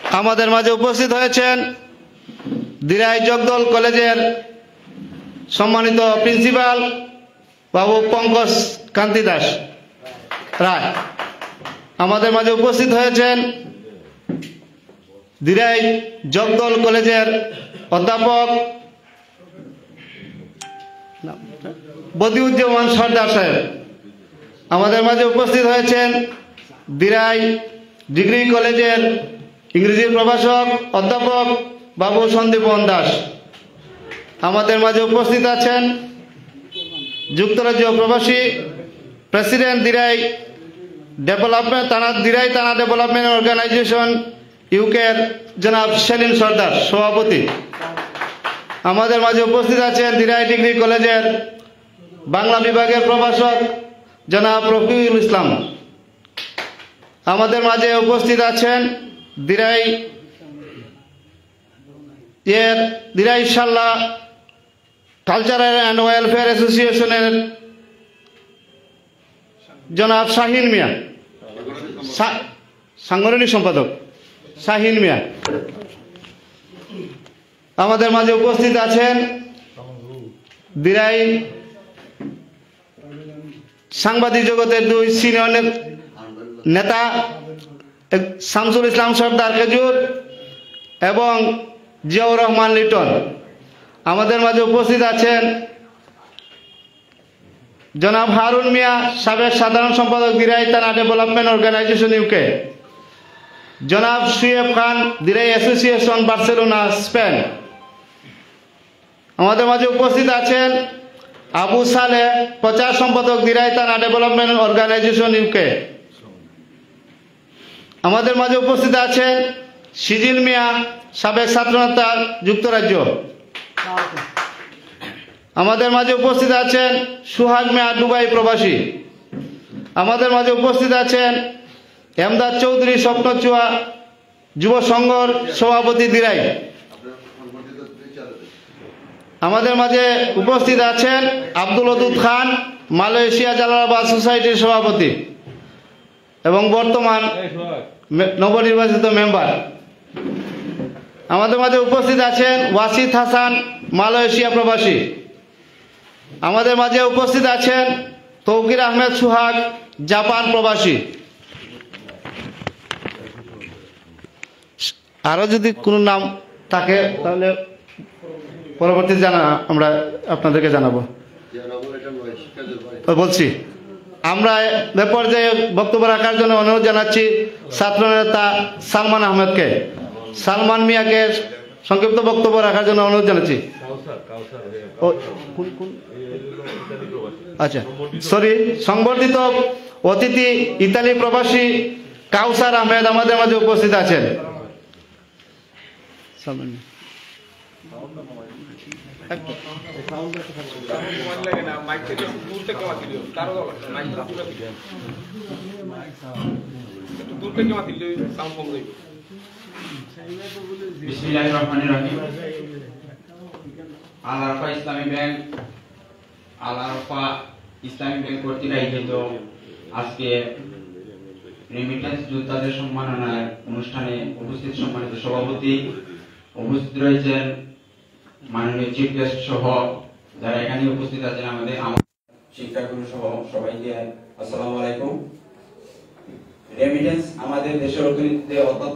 আমাদের মাঝে উপস্থিত হয়েছেন দিরাই জগদল কলেজের সম্মানিত প্রিন্সিপাল বাবু পঙ্কজ কান্তি দাস রায়। আমাদের মাঝে উপস্থিত হয়েছেন দিরাই জগদল কলেজের অধ্যাপক বদিউজ্জামান সর্দার সাহেব। আমাদের মাঝে উপস্থিত হয়েছেন দিরাই ডিগ্রি কলেজের ইংরেজির প্রভাষক অধ্যাপক বাবু সন্দীপন দাস। আমাদের মাঝে উপস্থিত আছেন যুক্তরাজ্য প্রবাসী প্রেসিডেন্ট দিরাই থানা ডেভেলপমেন্ট অর্গানাইজেশন ইউকের জনাব সেলিম সর্দার সভাপতি। আমাদের মাঝে উপস্থিত আছেন দিরাই ডিগ্রি কলেজের বাংলা বিভাগের প্রভাষক জনাব রফিকুল ইসলাম। আমাদের মাঝে উপস্থিত আছেন Derai Shalla cultural and welfare অ্যাসোসিয়েশনের জনাব শাহিন মিয়া, সাংগঠনিক সম্পাদক শাহিন মিয়া। আমাদের মাঝে উপস্থিত আছেন দিরাই সাংবাদিক জগতের দুই সিনিয়র নেতা শামসুল ইসলাম সর্দার খেজুর এবং জিয়াউর রহমান লিটন। আমাদের মাঝে উপস্থিত আছেন জনাব হারুন মিয়া, সাবেক সাধারণ সম্পাদক দিরাই থানা ডেভেলপমেন্ট অর্গানাইজেশন ইউকে, জনাব Suyeb Khan Derai association Barcelona Spain. আমাদের মাঝে উপস্থিত আছেন আবু সালে, প্রচার সম্পাদক দিরাই থানা ডেভেলপমেন্ট অর্গানাইজেশন ইউকে। আমাদের মাঝে উপস্থিত আছেন সিজিল মিয়া, সাবেক ছাত্রনেতা যুক্তরাজ্য। আমাদের মাঝে উপস্থিত আছেন সুহাগ মিয়া, দুবাই প্রবাসী। আমাদের মাঝে উপস্থিত আছেন এমদাদ চৌধুরী, স্বপ্নচুয়া যুব সংঘর সভাপতি দিরাই। আমাদের মাঝে উপস্থিত আছেন আব্দুল ওদুদ খান, মালয়েশিয়া জালালাবাদ সোসাইটির সভাপতি এবং বর্তমান নবনির্বাচিত মেম্বার। আমাদের মাঝে উপস্থিত আছেন ওয়াসিদ হাসান, মালয়েশিয়া প্রবাসী। আমাদের মাঝে উপস্থিত আছেন তৌকির আহমেদ সুহাগ, জাপান প্রবাসী। আরো যদি কোনো নাম থাকে তাহলে পরবর্তী আমরা আপনাদেরকে জানাবো। বলছি আমরা এ পর্যায়ে বক্তব্য রাখার জন্য অনুরোধ জানাচ্ছি ছাত্রনেতা সালমান আহমেদকে, সালমান মিয়াকে সংক্ষিপ্ত বক্তব্য রাখার জন্য অনুরোধ জানাচ্ছি। আচ্ছা সরি, সংবর্ধিত অতিথি ইতালি প্রবাসী কাউসার আহমেদ আমাদের মাঝে উপস্থিত আছেন। বিসমিল্লাহির রহমানির রহিম। আল আরফা ইসলামী ব্যাংক কর্তৃক আয়োজিত আজকে রেমিটেন্স যোদ্ধাদের সম্মাননার অনুষ্ঠানে উপস্থিত সম্মানিত সভাপতি, উপস্থিত রয়েছেন মাননীয় চিফ গেস্ট সহ যারা এখানে উপস্থিত আছেন, আমাদের শিক্ষাগুরু সহ সবাইকে আসসালামু আলাইকুম। রেমিটেন্স আমাদের দেশের অর্থনীতিতে অত্যন্ত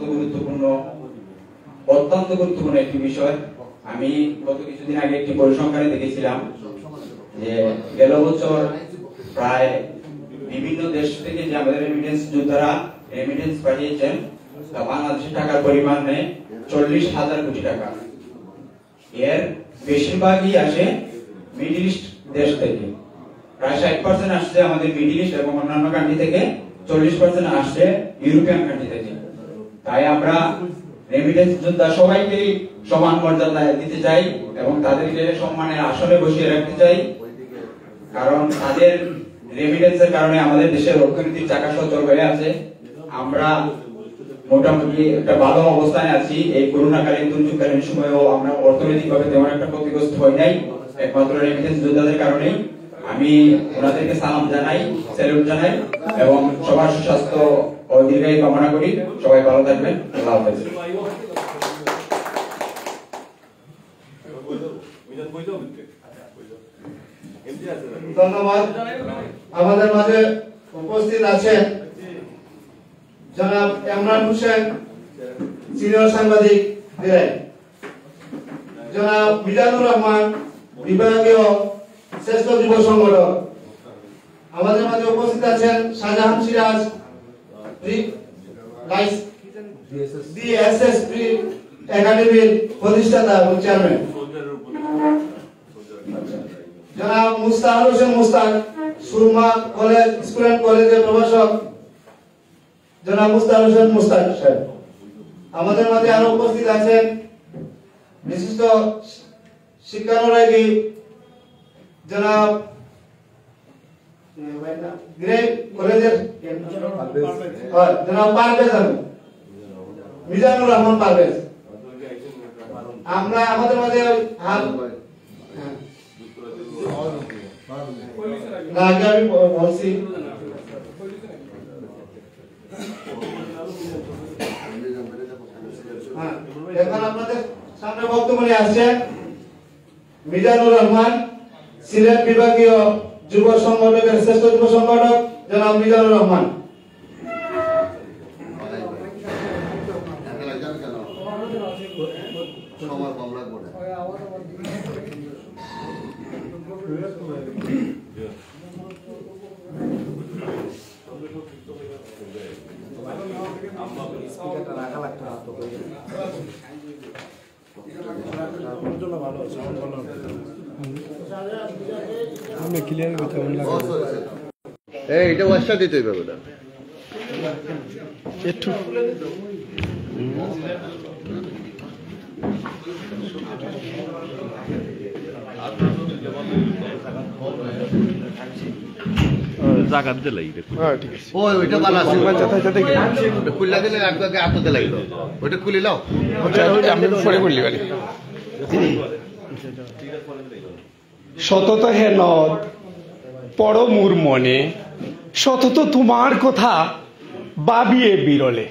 গুরুত্বপূর্ণ একটি বিষয়। আমি গত কিছুদিন আগে একটি পরিসংখ্যানে দেখেছিলাম যে গেল বছর প্রায় বিভিন্ন দেশ থেকে যে আমাদের রেমিটেন্স যোদ্ধারা রেমিটেন্স পাঠিয়েছেন তা বাংলাদেশের টাকার পরিমাণ 40,000 কোটি টাকা। এর বেশিরভাগই আসে মিডল ইস্ট দেশ থেকে, প্রায় 60% আসছে আমাদের মিডল ইস্ট এবং অন্যান্য কান্ট্রি থেকে, 40% আসছে ইউরোপিয়ান কান্ট্রি থেকে। তাই আমরা রেমিটেন্স যোদ্ধা সবাইকে সমান মর্যাদা দিতে চাই এবং তাদেরকে সম্মানের আসনে বসিয়ে রাখতে চাই, কারণ তাদের রেমিটেন্সের কারণে আমাদের দেশের অর্থনীতির চাকা সচল হয়ে আছে। আমরা মোটামুটি একটা ভালো অবস্থানে আছি। এই করোনাকালীন দুর্যোগকালীন সময়েও আমরা অর্থনৈতিকভাবে তেমন একটা ক্ষতিগ্রস্ত হই নাই, একমাত্র রেমিটেন্স যোদ্ধাদের কারণেই। আমি ওনাদেরকে সালাম জানাই, স্যালুট জানাই এবং সবার সুস্বাস্থ্য ও ও দীর্ঘায়ু কামনা করি। সবাই ভালো থাকবেন। আল্লাহ হাফেজ। ধন্যবাদ। আমাদের মাঝে উপস্থিত আছেন জনাব ইমরান হোসেন, সিনিয়র সাংবাদিক দিরাই, জনাব মিজানুর রহমান, বিভাগীয় শ্রেষ্ঠ যুব সংগঠক। আমাদের মাঝে উপস্থিত আছেন শাহজাহান সিরাজ, ডিএসএস একাডেমির প্রতিষ্ঠাতা এবং চেয়ারম্যান, জনাব Mustaq Hossain Mustaq, Surma college school and কলেজের প্রভাষক জনাব মুস্তাক হোসেন মুস্তাক সাহেব। আমাদের মাঝে আরো উপস্থিত আছেন বিশিষ্ট শিক্ষানুরাগী জনাব গ্রেড কলেজের জনাব পারভেজ আহমেদ, মিজানুর রহমান পারভেজ। আমরা আমাদের মাঝে আমি বলছি এখন আপনাদের সামনে বক্তব্য নিয়ে আসছেন মিজানুর রহমান, সিলেট বিভাগীয় যুব সংগঠকের শ্রেষ্ঠ যুব সংগঠক জনাব মিজানুর রহমান। এটা ওয়াশটা দিতে হবে না একটু জাগাত দিলে ওইটা বানা আছে ওটা খুললা দিলে আগে আটতে লাগলো ওটা খুলে নাও আমি পরে বললি মানে সতত হে নদ পড় মোর মনে, সতত তোমার কথা ভাবিয়ে বিরলে।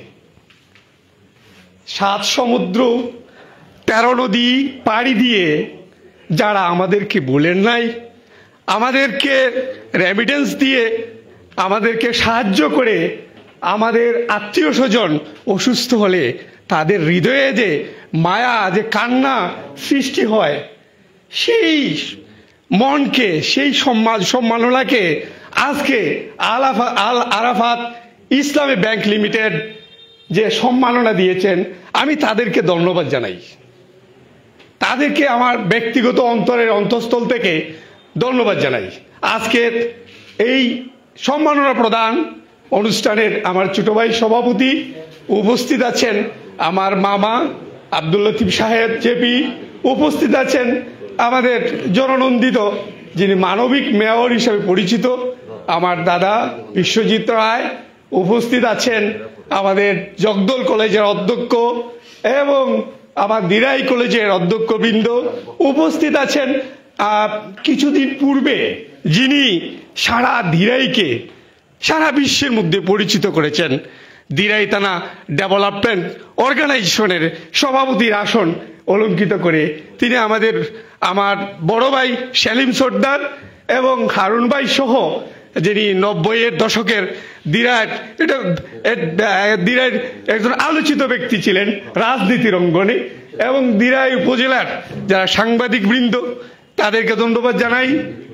7 সমুদ্র 13 নদী পাড়ি দিয়ে যারা আমাদেরকে বলেন নাই, আমাদেরকে রেমিটেন্স দিয়ে আমাদেরকে সাহায্য করে, আমাদের আত্মীয় স্বজন অসুস্থ হলে তাদের হৃদয়ে যে মায়া, যে কান্না সৃষ্টি হয়, সেই মনকে, সেই সম্মাননাকে আজকে আল আরাফাত ইসলামী ব্যাংক লিমিটেড যে সম্মাননা দিয়েছেন, আমি তাদেরকে ধন্যবাদ জানাই। তাদেরকে আমার ব্যক্তিগত অন্তরের অন্তঃস্থল থেকে ধন্যবাদ জানাই। আজকের এই সম্মাননা প্রদান অনুষ্ঠানের আমার ছোট ভাই সভাপতি উপস্থিত আছেন, আমার মামা আব্দুল লতিফ সাহেব জেপি উপস্থিত আছেন, আমাদের জননন্দিত যিনি মানবিক মেয়র হিসেবে পরিচিত আমার দাদা বিশ্বজিৎ রায় উপস্থিত আছেন, আমাদের জগদল কলেজের অধ্যক্ষ এবং আমার দিরাই কলেজের অধ্যক্ষবৃন্দ উপস্থিত আছেন। কিছুদিন পূর্বে যিনি সারা দিরাইকে সারা বিশ্বের মধ্যে পরিচিত করেছেন, দিরাই থানা ডেভেলপমেন্ট অর্গানাইজেশনের সভাপতির আসন অলঙ্কিত করে তিনি আমার বড় ভাই সেলিম সর্দার এবং হারুন ভাই সহ, যিনি 90-এর দশকের দিরাইয়ের একজন আলোচিত ব্যক্তি ছিলেন রাজনীতির অঙ্গনে, এবং দিরাই উপজেলার যারা সাংবাদিক বৃন্দ তাদেরকে ধন্যবাদ জানাই।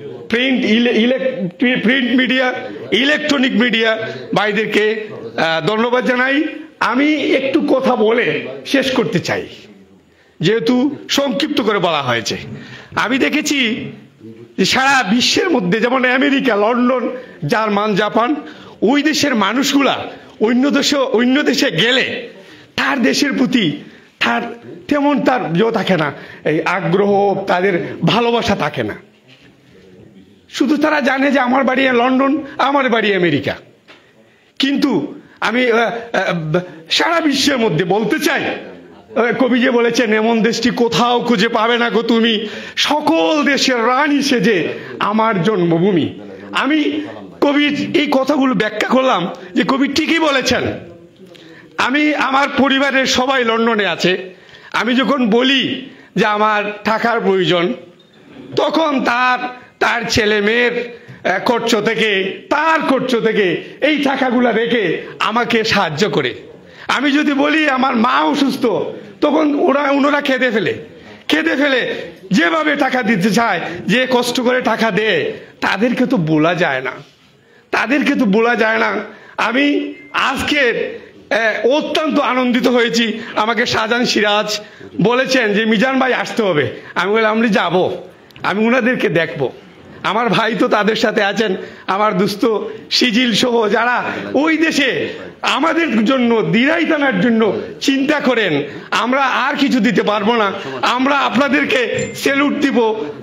প্রিন্ট মিডিয়া, ইলেকট্রনিক মিডিয়া ভাইদেরকে ধন্যবাদ জানাই। আমি একটু কথা বলে শেষ করতে চাই, যেহেতু সংক্ষিপ্ত করে বলা হয়েছে। আমি দেখেছি সারা বিশ্বের মধ্যে, যেমন আমেরিকা, লন্ডন, জার্মান, জাপান, ওই দেশের মানুষগুলা অন্য দেশে গেলে তার দেশের প্রতি তেমন তার থাকে না, এই আগ্রহ, তাদের ভালোবাসা থাকে না। শুধু তারা জানে যে আমার বাড়ি লন্ডন, আমার বাড়ি আমেরিকা। কিন্তু আমি সারা বিশ্বের মধ্যে বলতে চাই, কবি যে বলেছেন এমন দেশটি কোথাও খুঁজে পাবে না গো তুমি, সকল দেশের রানী সেজে আমার জন্মভূমি। আমি কবির এই কথাগুলো ব্যাখ্যা করলাম যে কবি ঠিকই বলেছেন। আমার পরিবারের সবাই লন্ডনে আছে। আমি যখন বলি যে আমার টাকার প্রয়োজন, তখন তার ছেলে মেয়ের খরচ থেকে এই টাকাগুলা রেখে আমাকে সাহায্য করে। আমি যদি বলি আমার মা অসুস্থ, তখন ওনারা খেতে ফেলে যেভাবে টাকা দিতে চায়, যে কষ্ট করে টাকা দেয়, তাদেরকে তো বলা যায় না। আমি আজকে অত্যন্ত আনন্দিত হয়েছি। আমাকে শাহজাহান সিরাজ বলেছেন যে মিজান ভাই আসতে হবে। আমি বললাম আমি যাব, আমি ওনাদেরকে দেখব। আমার ভাই তো তাদের সাথে আছেন, আমার দুস্থ সিজিল সহ যারা ওই দেশে আমাদের জন্য দিরাই টানার জন্য চিন্তা করেন। আমরা আর কিছু দিতে পারবো না, আমরা আপনাদেরকে স্যালুট দিব,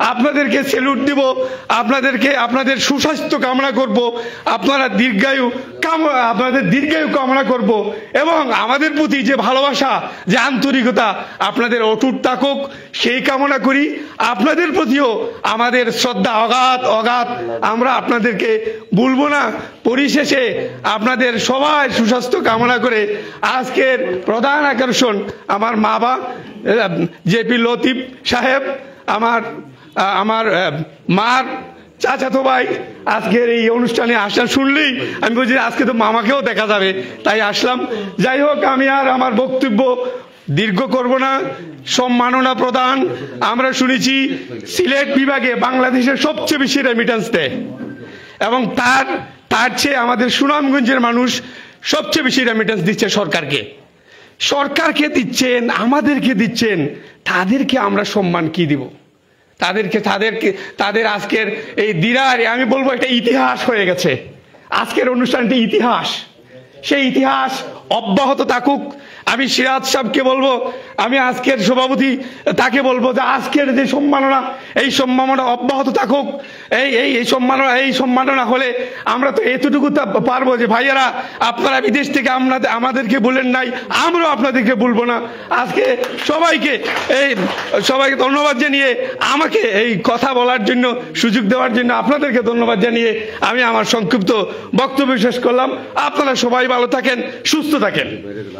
আপনাদের সুস্বাস্থ্য কামনা করব, আপনাদের দীর্ঘায়ু কামনা করব, এবং আমাদের প্রতি যে ভালোবাসা, যে আন্তরিকতা আপনাদের অটুট থাকুক সেই কামনা করি। আপনাদের প্রতিও আমাদের শ্রদ্ধা অগাধ, আমরা আপনাদেরকে ভুলবো না। পরিশেষে আপনাদের সবাই সুস্বাস্থ্য কামনা করে আজকের প্রধান আকর্ষণ আমার মা জেপি লতিফ সাহেব, আমার মার চাচাতো ভাই। আজকের এই অনুষ্ঠানে আসা শুনলেই আমি বলছি আজকে তো মামাকেও দেখা যাবে, তাই আসলাম। যাই হোক, আমি আর আমার বক্তব্য দীর্ঘ করব না। সম্মাননা প্রদান, আমরা শুনেছি সিলেট বিভাগে বাংলাদেশের সবচেয়ে বেশি রেমিটেন্স দেয়, এবং তার চেয়ে আমাদের সুনামগঞ্জের মানুষ সবচেয়ে বেশি রেমিটেন্স দিচ্ছে সরকারকে দিচ্ছেন, আমাদেরকে দিচ্ছেন। তাদেরকে আমরা সম্মান কি দিব? তাদের আজকের এই দিরার, আমি বলবো এটা ইতিহাস হয়ে গেছে। আজকের অনুষ্ঠানটি ইতিহাস, সেই ইতিহাস অব্যাহত থাকুক। আমি সিরাজ সাহেবকে বলবো, আমি আজকের সভাপতি তাকে বলবো যে আজকের যে সম্মাননা, এই সম্মাননা অব্যাহত থাকুক। এই সম্মাননা হলে আমরা তো এতটুকু পারবো যে ভাইয়ারা আপনারা বিদেশ থেকে আমাদেরকে বলেন নাই, আমরাও আপনাদেরকে বলবো না। আজকে সবাইকে ধন্যবাদ জানিয়ে, আমাকে এই কথা বলার জন্য সুযোগ দেওয়ার জন্য আপনাদেরকে ধন্যবাদ জানিয়ে আমি আমার সংক্ষিপ্ত বক্তব্য শেষ করলাম। আপনারা সবাই ভালো থাকেন, সুস্থ থাকেন।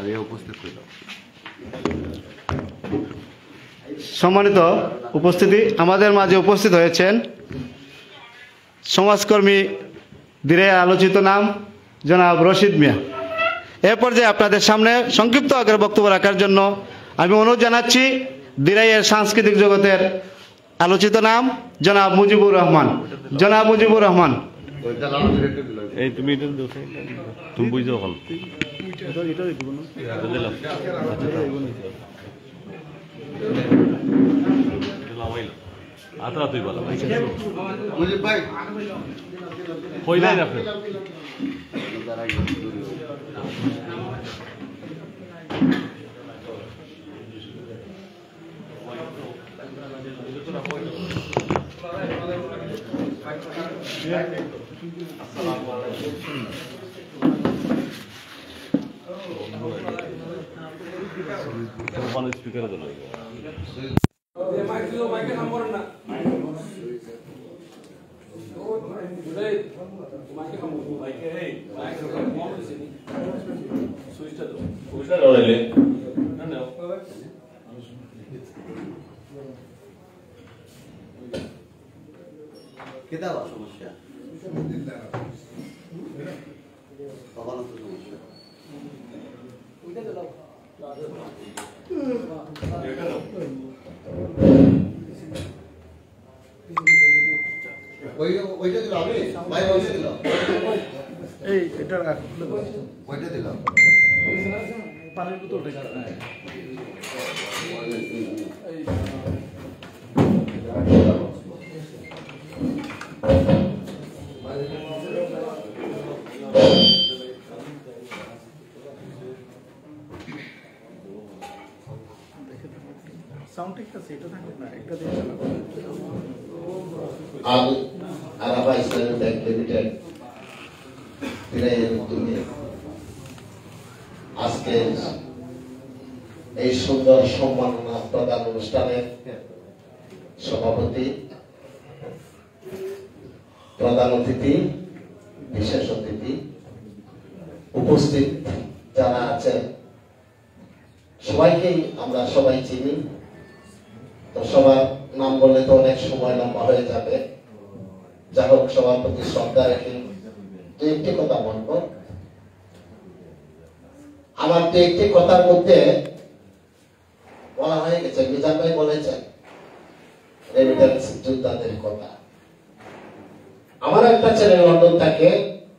সম্মানিত উপস্থিতি, আমাদের মাঝে উপস্থিত হয়েছেন সমাজকর্মী দিরাইয়ের আলোচিত নাম জনাব রশিদ মিয়া। এ পর্যায়ে আপনাদের সামনে সংক্ষিপ্ত আকারে বক্তব্য রাখার জন্য আমি অনুরোধ জানাচ্ছি দিরাইয়ের সাংস্কৃতিক জগতের আলোচিত নাম জনাব মুজিবুর রহমান। এই তুমি বুঝছো এখন আতা তুই বলো ভাই কইলাই আপনি স্পিকারে দিল কেটা সমস্যা তখন সমস্যা ওইটা দিল আমি ভাই ওইটা দিল এই এটা ওইটা দিল পানির বোতলটা সাউন্ড ঠিক আছে, এটা থাকবে না, এটা দিয়ে চালাবো। আরাফা ইসলামিক ব্যাংক লিমিটেড দিরাইয়ের উদ্যোগে আজকে এই সুন্দর সম্মাননা প্রদান অনুষ্ঠানের সভাপতি, প্রধান অতিথি, বিশেষ অতিথি, উপস্থিত যারা আছেন সবাইকেই আমরা সবাই চিনি, তো সবার নাম বললে তো অনেক সময় লম্বা হয়ে যাবে। যা হোক, সবার প্রতি শ্রদ্ধা রেখে দু একটি কথা বলবো। আমার দু একটি কথার মধ্যে বলা হয়ে গেছে, মিজান ভাই বলেছেন রেমিটেন্স যোদ্ধাদের কথা। আমার একটা ছেলে লন্ডন থাকে,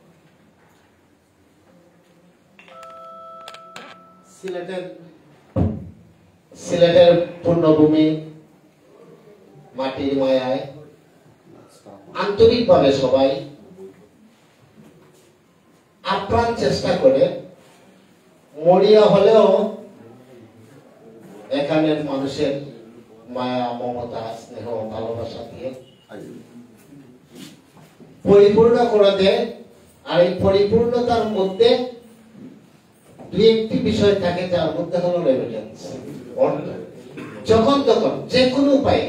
সিলেটের পূর্ণভূমি মাটির মায়ায় আন্তরিকভাবে সবাই আপ্রাণ চেষ্টা করে, মরিয়া হলেও এখানের মানুষের মায়া, মমতা, স্নেহ, ভালোবাসা দিয়ে পরিপূর্ণ করে দেয়। আর এই পরিপূর্ণতার মধ্যে দুই একটি বিষয় থাকে, যার মধ্যে হলো রেমিটেন্স। যখন তখন যে কোনো উপায়ে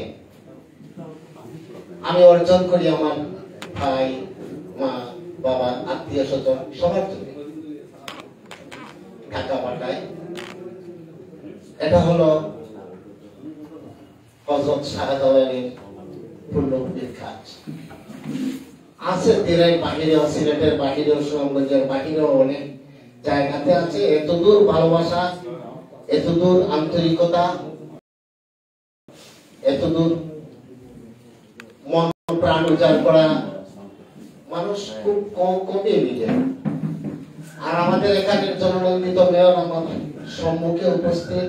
আমি অর্জন করি আমার ভাই, মা, বাবা, আত্মীয় স্বজন সবার জন্য টাকা পাঠাই। এটা হলো হযরত শাহজালালের পূর্ণভূমির কাজ। আছে দিনের বাহিরেও, সিলেটের বাহিরেও, সুনামগঞ্জের বাহিরেও অনেক জায়গাতে আছে। এতদূর ভালোবাসা, এতদূর আন্তরিকতা, এতদূর মন প্রাণ উজাড় করা মানুষ খুব কমই মিলে। আর আমাদের এখানের জননন্দিত মেয়র আমার সম্মুখে উপস্থিত।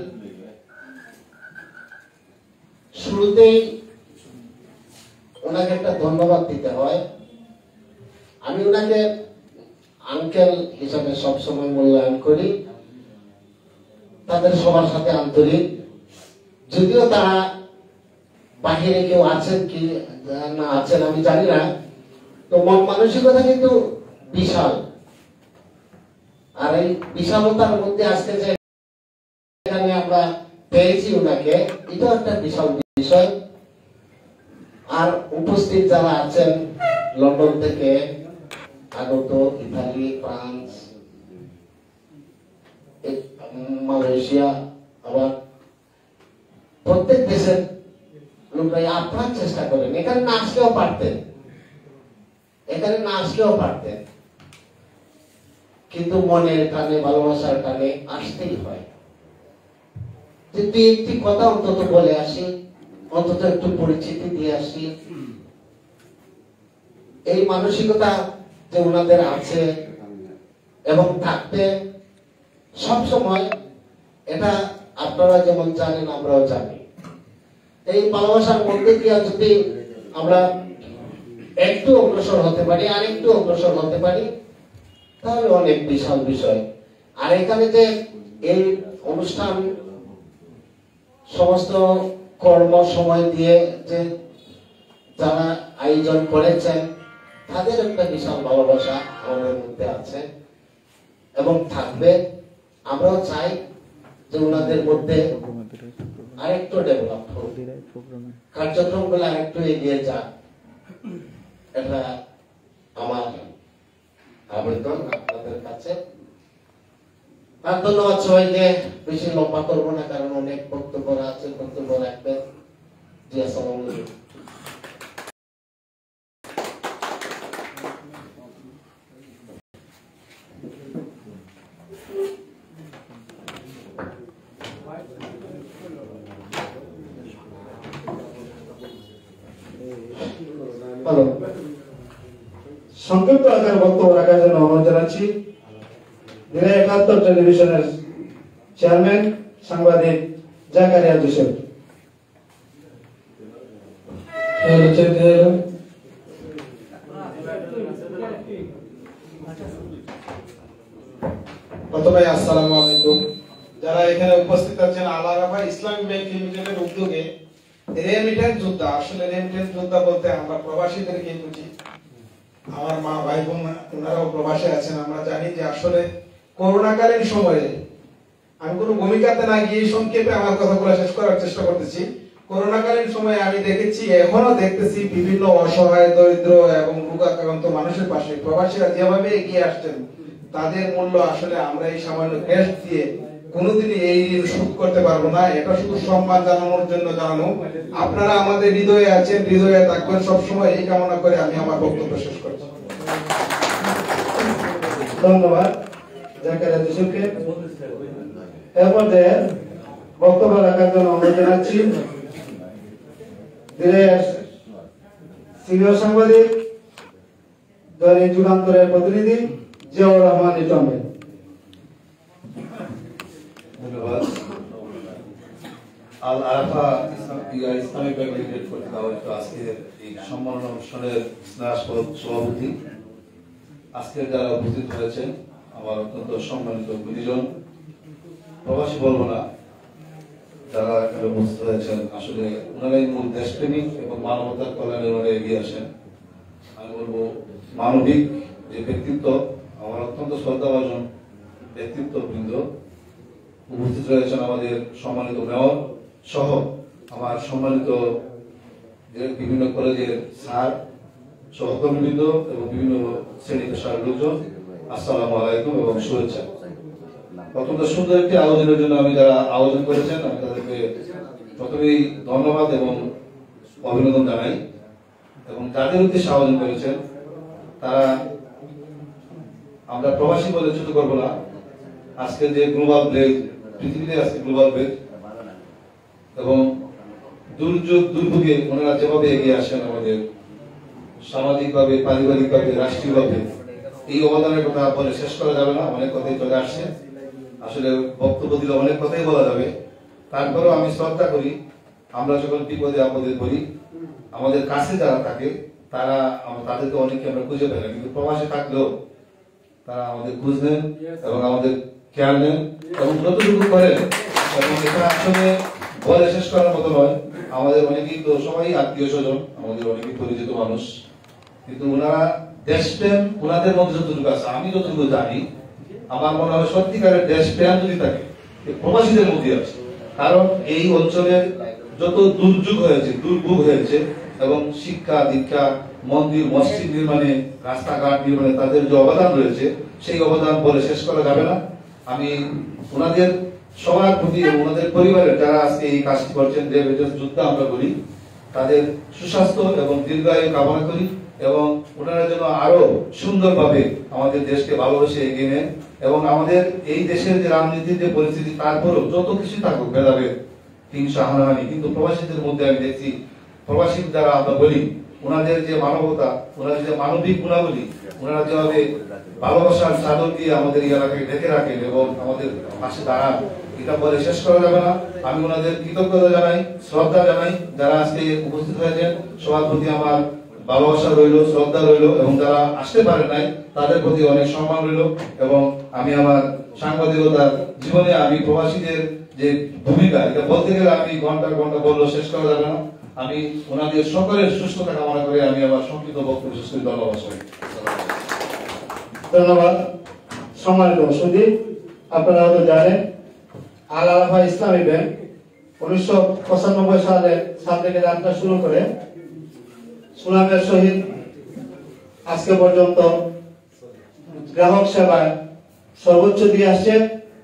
শুরুতেই ওনাকে একটা ধন্যবাদ দিতে হয়। আমি ওনাকে আঙ্কেল হিসাবে সবসময় মূল্যায়ন করি, তাদের সবার সাথে আন্তরিক। যদিও তারা বাহিরে কেউ আছেন কি না আছেন আমি জানি না, তো মন মানসিকতা কিন্তু বিশাল। আর এই বিশালতার মধ্যে আজকে যে এখানে আমরা পেয়েছি ওনাকে, এটা একটা বিশাল বিষয়। আর উপস্থিত যারা আছেন লন্ডন থেকে আগত, ইতালি, ফ্রান্স, মালয়েশিয়া, আবার প্রত্যেক দেশের লোকরাই আপ্রাণ চেষ্টা করেন। এখানে না আসলেও পারতেন, এখানে না আসলেও পারতেন, কিন্তু মনের টানে, ভালোবাসার টানে আসতেই হয়। যে দুই একটি কথা অন্তত বলে আসি, অন্তত একটু পরিচিতি দিয়ে আসি। এই মানসিকতা যে ওনাদের আছে এবং থাকবে সব সময়, এটা আপনারা যেমন জানেন আমরাও জানি। এই ভালোবাসার মধ্যে দিয়ে যদি আমরা একটু অগ্রসর হতে পারি, আর একটু অগ্রসর হতে পারি, তাহলে অনেক বিশাল বিষয়। আর এখানে যে এই অনুষ্ঠান সমস্ত কর্ম সময় দিয়ে যে যারা আয়োজন করেছেন, তাদের একটা বিশাল ভালোবাসা আমাদের মধ্যে আছে এবং থাকবে। আমরাও চাই যে ওনাদের মধ্যে আরেকটু ডেভেলপ হোক, কার্যক্রমগুলো আরেকটু এগিয়ে যাক। এটা আমার আবেদন আপনাদের কাছে। আর ধন্যবাদ সবাইকে। বেশি লম্বা করবো না, কারণ অনেক বক্তব্য আছে, বক্তব্য রাখবেন। জি, আসসালামু আলাইকুম। হ্যালো, সংক্ষিপ্ত আকারে বক্তব্য রাখার জন্য অনুরোধ জানাচ্ছি 71 টেলিভিশনের চেয়ারম্যান সাংবাদিক জাকারিয়া জোসেফ। প্রথমে আসসালামু আলাইকুম। যারা এখানে উপস্থিত আছেন, আলারাফা ইসলামী ব্যাংক লিমিটেডের উদ্যোগে রেমিটেন্স যোদ্ধা, আসলে রেমিটেন্স যোদ্ধা বলতে আমরা প্রবাসীদেরকে বুঝি। আমার মা, ভাই বোন ওনারাও প্রবাসে আছেন। আমরা জানি যে আসলে করোনাকালীন সময়ে, আমি কোনো ভূমিকাতে না গিয়ে সংক্ষেপে আমার কথাগুলো শেষ করার চেষ্টা করতেছি। করোনাকালীন সময়ে আমি দেখেছি, এখনো দেখতেছি, বিভিন্ন অসহায়, দরিদ্র এবং রোগাক্রান্ত মানুষের পাশে প্রবাসীরা যেভাবে এগিয়ে আসছেন, তাদের মূল্য আসলে আমরা এই সামান্য ক্যাশ দিয়ে কোনোদিনই এই ঋণ শোধ করতে পারবো না। এটা শুধু সম্মান জানানোর জন্য জানানো। আপনারা আমাদের হৃদয়ে আছেন, হৃদয়ে থাকবেন সবসময়, এই কামনা করে আমি আমার বক্তব্য শেষ করছি। ধন্যবাদ জাকারিয়া জোসেফকে। এরপর বক্তব্য রাখার জন্য অনুরোধ জানাচ্ছি সিনিয়র সাংবাদিক দৈনিক যুগান্তরের প্রতিনিধি জিয়াউর রহমান ইটনকে। ধন্যবাদ। Al Arafa Islamic bank limited কর্তৃক আয়োজিত আজকের এই সম্মাননা অনুষ্ঠানের স্নাতক সভাপতি, আজকের যারা উপস্থিত হয়েছেন আমার অত্যন্ত সম্মানিত গুণীজন, প্রবাসী বলবো না যারা এখানে উপস্থিত হয়েছেন, আসলে ওনারাই মূল দেশপ্রেমিক এবং মানবতার কল্যাণে ওনারা এগিয়ে আসেন। আমি বলবো মানবিক যে ব্যক্তিত্ব, আমার অত্যন্ত শ্রদ্ধাভাজন ব্যক্তিত্ব বৃন্দ উপস্থিত রয়েছেন, আমাদের সম্মানিত মেয়র সহ আমার সম্মানিত বিভিন্ন কলেজের স্যার সহকর্মীবৃন্দ এবং বিভিন্ন শ্রেণী পেশার লোকজন, আসসালামু আলাইকুম এবং শুভেচ্ছা। অত্যন্ত সুন্দর একটি আয়োজনের জন্য আমি যারা আয়োজন করেছেন আমি তাদেরকে প্রথমেই ধন্যবাদ এবং অভিনন্দন জানাই। এবং যাদের উদ্দেশ্যে আয়োজন করেছেন তারা, আমরা প্রবাসী বলে ছোট করবো না, আজকে যে গ্লোবাল ভিলেজ, পৃথিবীতে আজকে গ্লোবাল ভিলেজ এবং দুর্যোগ দুর্ভোগে ওনারা যেভাবে এগিয়ে আসেন আমাদের সামাজিকভাবে, পারিবারিকভাবে, রাষ্ট্রীয়ভাবে, এই অবদানের কথা বলে শেষ করা যাবে না। অনেক কথাই চলে আসছে, আসলে বক্তব্য দিলে অনেক কথাই বলা যাবে। তারপরেও আমি শ্রদ্ধা করি, আমরা যখন বিপদে আপদে পড়ি আমাদের কাছে যারা থাকে তারা, তাদেরকে অনেকে আমরা খুঁজে পাই না, কিন্তু প্রবাসে থাকলেও তারা আমাদের খোঁজ নেন এবং আমাদের খেয়াল নেন এবং যতটুকু করেন, এবং এটা আসলে বলে শেষ করার মতো নয়। আমাদের অনেকেই তো সবাই আত্মীয় স্বজন, আমাদের অনেকেই পরিচিত মানুষ, কিন্তু ওনারা দেশপ্রেম ওনাদের মধ্যে যতটুকু আছে, আমি যতটুকু জানি, আমার মনে হয় সত্যিকারের দেশপ্রেম যদি থাকে প্রবাসীদের মধ্যে আছে। কারণ এই অঞ্চলের যত দুর্যোগ হয়েছে, দুর্ভোগ হয়েছে, এবং শিক্ষা দীক্ষা, মন্দির মসজিদ নির্মাণে, রাস্তাঘাট নির্মাণে তাদের যে অবদান রয়েছে, সেই অবদান বলে শেষ করা যাবে না। আমি ওনাদের সবার প্রতি ওনাদের পরিবারের যারা আজকে এই কাজটি করছেন, যে যোদ্ধা আমরা বলি, তাদের সুস্বাস্থ্য এবং দীর্ঘায়ু কামনা করি এবং ওনারা যেন আরো সুন্দরভাবে আমাদের দেশকে ভালোবেসে এগিয়ে নেন। এবং আমাদের এই দেশের যে রাজনীতির যে পরিস্থিতি, তারপরেও যত কিছু থাকুক ভেদাভেদ, হিংসা, হানাহানি, কিন্তু প্রবাসীদের মধ্যে আমি দেখছি, প্রবাসী যারা আমরা বলি, ওনাদের যে মানবতা, ওনাদের যে মানবিক গুণাবলী, ওনারা যেভাবে ভালোবাসার চাদর দিয়ে আমাদের এই এলাকাকে ঢেকে রাখেন এবং আমাদের পাশে দাঁড়ান, এটা বলে শেষ করা যাবে না। আমি ওনাদের কৃতজ্ঞতা জানাই, শ্রদ্ধা জানাই। যারা আজকে উপস্থিত হয়েছেন সবার প্রতি আমার ভালোবাসা রইল, শ্রদ্ধা রইল, এবং যারা আসতে পারেন নাই তাদের প্রতি অনেক সম্মান রইল। এবং আমি আমার সাংবাদিকতার জীবনে আমি প্রবাসীদের যে ভূমিকা, এটা বলতে গেলে আমি ঘন্টা ঘন্টা বললেও শেষ করা যাবে না। আমি ওনাদের সকলের সুস্থতা কামনা করে আমি আমার সংক্ষিপ্ত বক্তব্য শেষ করি। ধন্যবাদ সবাইকে। ধন্যবাদ। সম্মানিত সুধী, আপনারা হয়তো জানেন আল আরাফা ইসলামী ব্যাংক 1995 সাল থেকে যাত্রা শুরু করে সুনামের সহিত আজকে পর্যন্ত গ্রাহক সেবায় সর্বোচ্চ দিয়ে আসছে।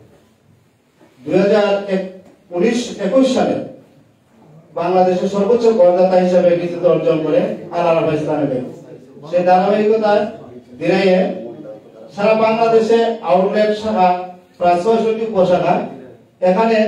2019-21 সালে বাংলাদেশের সর্বোচ্চ করদাতা হিসেবে কৃতিত্ব অর্জন করে আল আরাফা ইসলামী ব্যাংক। সেই ধারাবাহিকতায় দিনাইয়ে সারা বাংলাদেশে আউটলেট শাখা প্রায় ৬৬টি উপশাখা, এখানে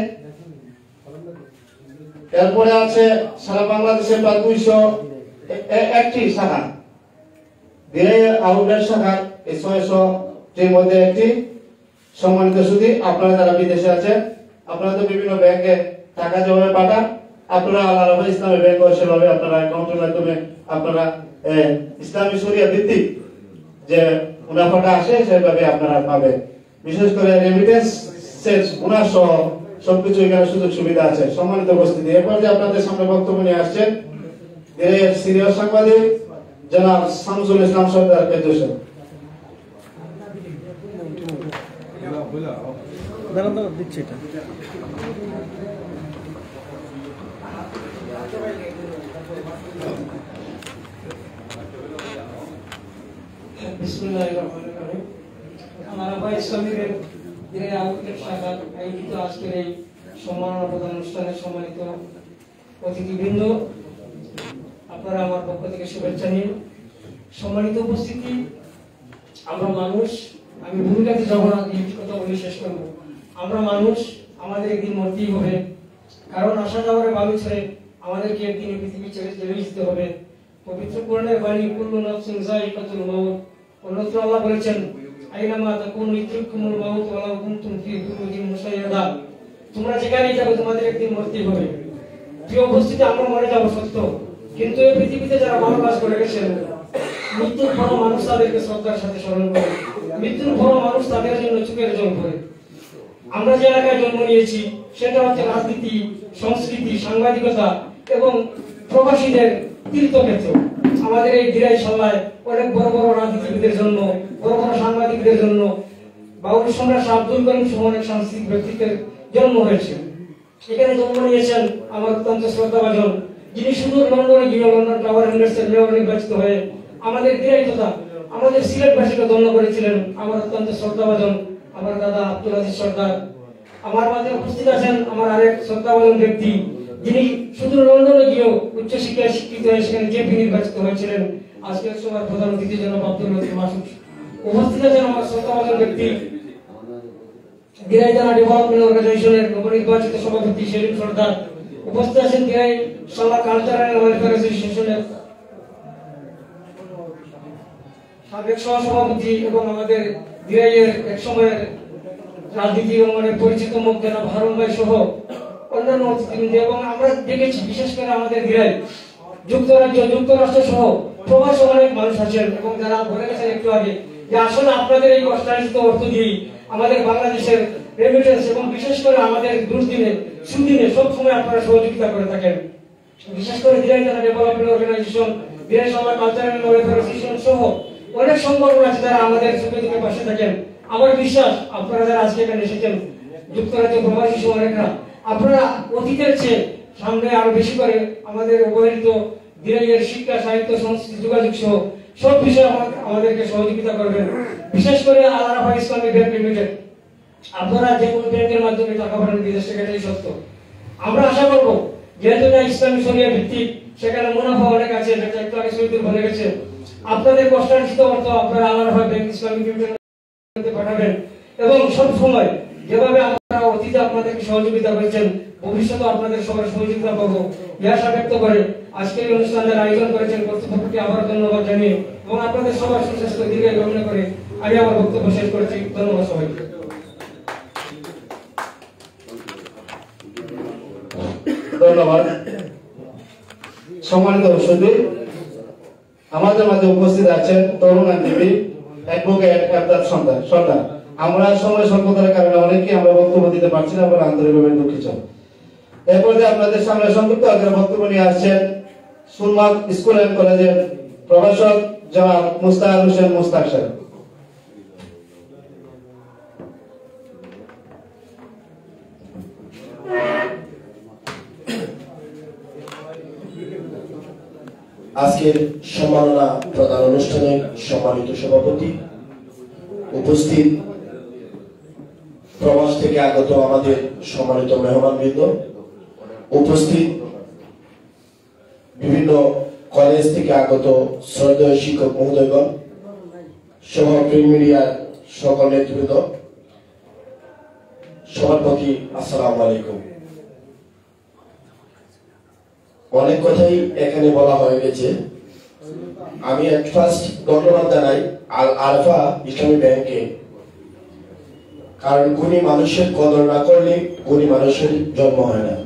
এরপরে আছে সারা বাংলাদেশে প্রায় 201টি শাখা। দিনাইয়ে আউটলেট শাখা এই ৬০০টির মধ্যে একটি। সম্মানিত সুধী, আপনারা যারা বিদেশে আছেন, আপনারা তো বিভিন্ন ব্যাংকে টাকা যেভাবে পাঠান, আপনারা আল আরাফা ইসলামী ব্যাংক সেভাবে আপনারা অ্যাকাউন্টের মাধ্যমে আপনারা ইসলামী শরিয়া ভিত্তিক যে মুনাফাটা আসে সেভাবে আপনারা পাবেন। বিশেষ করে রেমিটেন্স গুণা সহ সবকিছু এখানে সুযোগ সুবিধা আছে। সম্মানিত উপস্থিতি, এরপর যে আপনাদের সামনে বক্তব্য নিয়ে আসছেন এর সিনিয়র সাংবাদিক জনাব শামসুল ইসলাম সরদার কেজোসেন। বিসমিল্লাহির রহমানির রহিম। আমার ভাই ইসলামী ব্যাংক দিনের আউটলেট শাখা আয়োজিত আজকের এই সম্মাননা প্রদান অনুষ্ঠানে সম্মানিত অতিথিবৃন্দ, আপনারা আমার পক্ষ থেকে শুভেচ্ছা নিন। সম্মানিত উপস্থিতি, আমরা মানুষ, আমি ভূমিকাতে যাব না, এই কথা বলে শেষ করবো। আমরা মানুষ, আমাদের একদিন মরতেই হবে, কারণ আসা যাওয়ার বালু ছেড়ে আমাদেরকে একদিন এই পৃথিবী ছেড়ে চলে যেতে হবে। পবিত্র কোরআনের বাণী কুল্লু নাফসিন যায়িকাতুল মাউত, অন্যত্র আল্লাহ বলেছেন আইনামা তাকুনু ইদরিকুমুল মাউত ওয়ালাউ কুনতুম ফি বুরুজিন মুশাইয়াদা, তোমরা যেখানেই যাবে তোমাদের একদিন মরতেই হবে। প্রিয় উপস্থিতি, আমরা মরে যাব সত্য, কিন্তু এই পৃথিবীতে যারা ভালো কাজ করে গেছেন, মৃত্যুর পর মানুষ তাদেরকে শ্রদ্ধার সাথে স্মরণ করে, মৃত্যুর পর মানুষ তাদের জন্য চোখের জল করে। আমরা যে এলাকায় জন্ম নিয়েছি সেটা হচ্ছে রাজনীতি, সংস্কৃতি, সাংবাদিকতা এবং প্রবাসীদের তীর্থক্ষেত্র। আমাদের এই দিরাই সভায় অনেক বড় বড় রাজনীতিবিদের জন্য, বড় বড় সাংবাদিকদের জন্য, বাউল সম্রাট আব্দুল করিম সহ অনেক সাংস্কৃতিক ব্যক্তিত্বের জন্ম হয়েছে। এখানে জন্ম নিয়েছেন আমার অত্যন্ত শ্রদ্ধাভাজন, যিনি সুদূর লন্ডনে গিয়ে লন্ডন টাওয়ার হ্যামলেটসের মেয়র নির্বাচিত হয়ে আমাদের দিরাই তথা আমাদের সিলেটবাসীকে ধন্য করেছিলেন, আমার অত্যন্ত শ্রদ্ধাভাজন আমার দাদা আব্দুল আজিজ সরকার। আমার মাঝে উপস্থিত আছেন আমার আরেক শ্রদ্ধাভাজন ব্যক্তি, যিনি শুধু লন্ডনে গিয়েও উচ্চশিক্ষায় শিক্ষিত হয়ে সেখানে জেপি নির্বাচিত হয়েছিলেন, আজকের সভার প্রধান অতিথি জনাব আব্দুল লতিফ মাসুদ। উপস্থিত আছেন আমার শ্রদ্ধাভাজন ব্যক্তি, দিরাই থানা ডেভেলপমেন্ট অর্গানাইজেশনের নবনির্বাচিত সভাপতি সেলিম সরদার। উপস্থিত আছেন দিরাই শালা কালচারাল ওয়েলফেয়ার অ্যাসোসিয়েশনের সাবেক সহসভাপতি এবং আমাদের দিরাইয়ের এক সময়ের রাজনীতি অঙ্গনে পরিচিত মুখ জনাব হারুন ভাই সহ অন্যান্য অতিথিবৃন্দ। এবং আমরা দেখেছি বিশেষ করে আমাদের দিরাই যুক্তরাজ্য, যুক্তরাষ্ট্র সহ প্রবাসী অনেক মানুষ আছেন এবং যারা বলে গেছেন একটু আগে যে আসলে আপনাদের এই কষ্টার্জিত অর্থ দিয়েই আমাদের বাংলাদেশের রেমিটেন্স এবং বিশেষ করে আমাদের দুর্দিনে সুদিনে সবসময় আপনারা সহযোগিতা করে থাকেন। বিশেষ করে দিরাই থানা ডেভেলপমেন্ট অর্গানাইজেশন, দিরাই সমাজ কালচারাল ওয়েলফেয়ার অ্যাসোসিয়েশন সহ অনেক সংগঠন আছে যারা আমাদের সুখে দুঃখে পাশে থাকেন। আমার বিশ্বাস আপনারা যারা আজকে এখানে এসেছেন যুক্তরাজ্য প্রবাসী সহ অনেকরা, আপনারা অতীতের চেয়ে সামনে আরো বেশি করে আমাদের অবহেলিত দিরাইয়ের শিক্ষা, সাহিত্য, সংস্কৃতি, যোগাযোগ সহ সব বিষয়ে আমাদেরকে সহযোগিতা করবেন। বিশেষ করে আল আরাফা ইসলামী ব্যাংক লিমিটেড, আপনারা যে কোনো ব্যাংকের মাধ্যমে টাকা পাঠান বিদেশ থেকে, এটাই সত্য। আমরা আশা করবো যেহেতু এটা ইসলামী শরিয়া ভিত্তিক, সেখানে মুনাফা অনেক আছে, যেটা একটু আগে শহীদুল বলে গেছে, আপনাদের কষ্টার্জিত অর্থ আপনারা আল আরাফা ব্যাংক ইসলামী লিমিটেড পাঠাবেন এবং সব সময় যেভাবে আপনারা অতীতে আপনাদেরকে সহযোগিতা করেছেন, ভবিষ্যতে আপনাদের সবার সহযোগিতা পাবো এই আশা ব্যক্ত করে আজকের এই অনুষ্ঠানের আয়োজন করেছেন কর্তৃপক্ষকে আবার ধন্যবাদ জানিয়ে এবং আপনাদের সবার সুস্বাস্থ্য দীর্ঘায়ু কামনা করে আমি আমার বক্তব্য শেষ করছি। ধন্যবাদ সবাইকে। ধন্যবাদ। সম্মানিত উপস্থিতি, আমাদের মাঝে উপস্থিত আছেন তরুণ আইনজীবী অ্যাডভোকেট এফদাদ সরদার। আমরা সময় স্বল্পতার কারণে অনেকেই আমরা বক্তব্য দিতে পারছি না, আমরা আন্তরিকভাবে দুঃখিত। এরপর যে আপনাদের সামনে সংক্ষিপ্ত আকারে বক্তব্য নিয়ে আসছেন সুরমা স্কুল অ্যান্ড কলেজের প্রভাষক জনাব মুস্তাক হোসেন মুস্তাক সাহেব। আজকের সম্মাননা প্রদান অনুষ্ঠানের সম্মানিত সভাপতি, উপস্থিত প্রবাস থেকে আগত আমাদের সম্মানিত মেহমানবৃন্দ, উপস্থিত বিভিন্ন কলেজ থেকে আগত শ্রদ্ধেয় শিক্ষক মহোদয়গণ সহ প্রিন্ট মিডিয়ার সকল নেতৃবৃন্দ, সবার প্রতি আসসালামু আলাইকুম। অনেক কথাই এখানে বলা হয়ে গেছে। আমি ফার্স্ট ধন্যবাদ জানাই আল আরাফা ইসলামী ব্যাংকে, কারণ গুণী মানুষের কদর না করলে গুণী মানুষের জন্ম হয় না।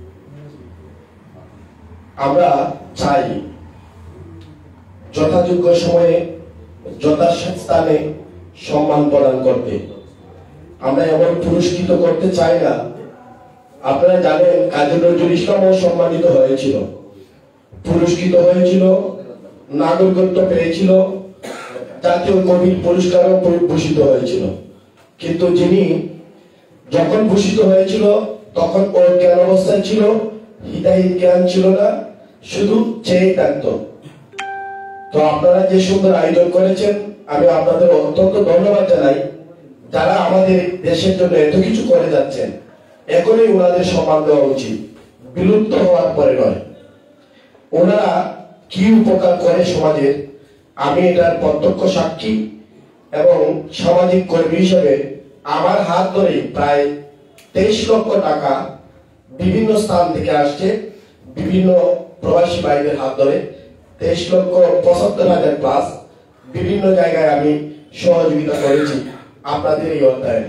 আমরা চাই যথাযোগ্য সময়ে যথাস্থানে সম্মান প্রদান করতে। আমরা এমন পুরস্কৃত করতে চাই না। আপনারা জানেন কাজী নজরুল ইসলামও সম্মানিত হয়েছিল, পুরস্কৃত হয়েছিল, নাগরিকত্ব পেয়েছিল, জাতীয় কবি পুরস্কারও ভূষিত হয়েছিল। কিন্তু যিনি যখন ভূষিত হয়েছিল তখন ওর জ্ঞান অবস্থায় ছিল, হিতাহিত জ্ঞান ছিল না, শুধু চেয়ে থাকতো। তো আপনারা যে সুন্দর আয়োজন করেছেন, আমি আপনাদের অত্যন্ত ধন্যবাদ জানাই। যারা আমাদের দেশের জন্য এত কিছু করে যাচ্ছেন, এখনই ওনাদের সম্মান দেওয়া উচিত, বিলুপ্ত হওয়ার পরে নয়। ওনারা কি উপকার করে সমাজের, আমি এটার প্রত্যক্ষ সাক্ষী এবং সামাজিক কর্মী হিসেবে আমার হাত ধরে প্রায় 23 লক্ষ টাকা বিভিন্ন স্থান থেকে আসছে, বিভিন্ন প্রবাসী ভাইদের হাত ধরে 23,75,000 প্লাস বিভিন্ন জায়গায় আমি সহযোগিতা করেছি আপনাদের এই অধ্যায়নে।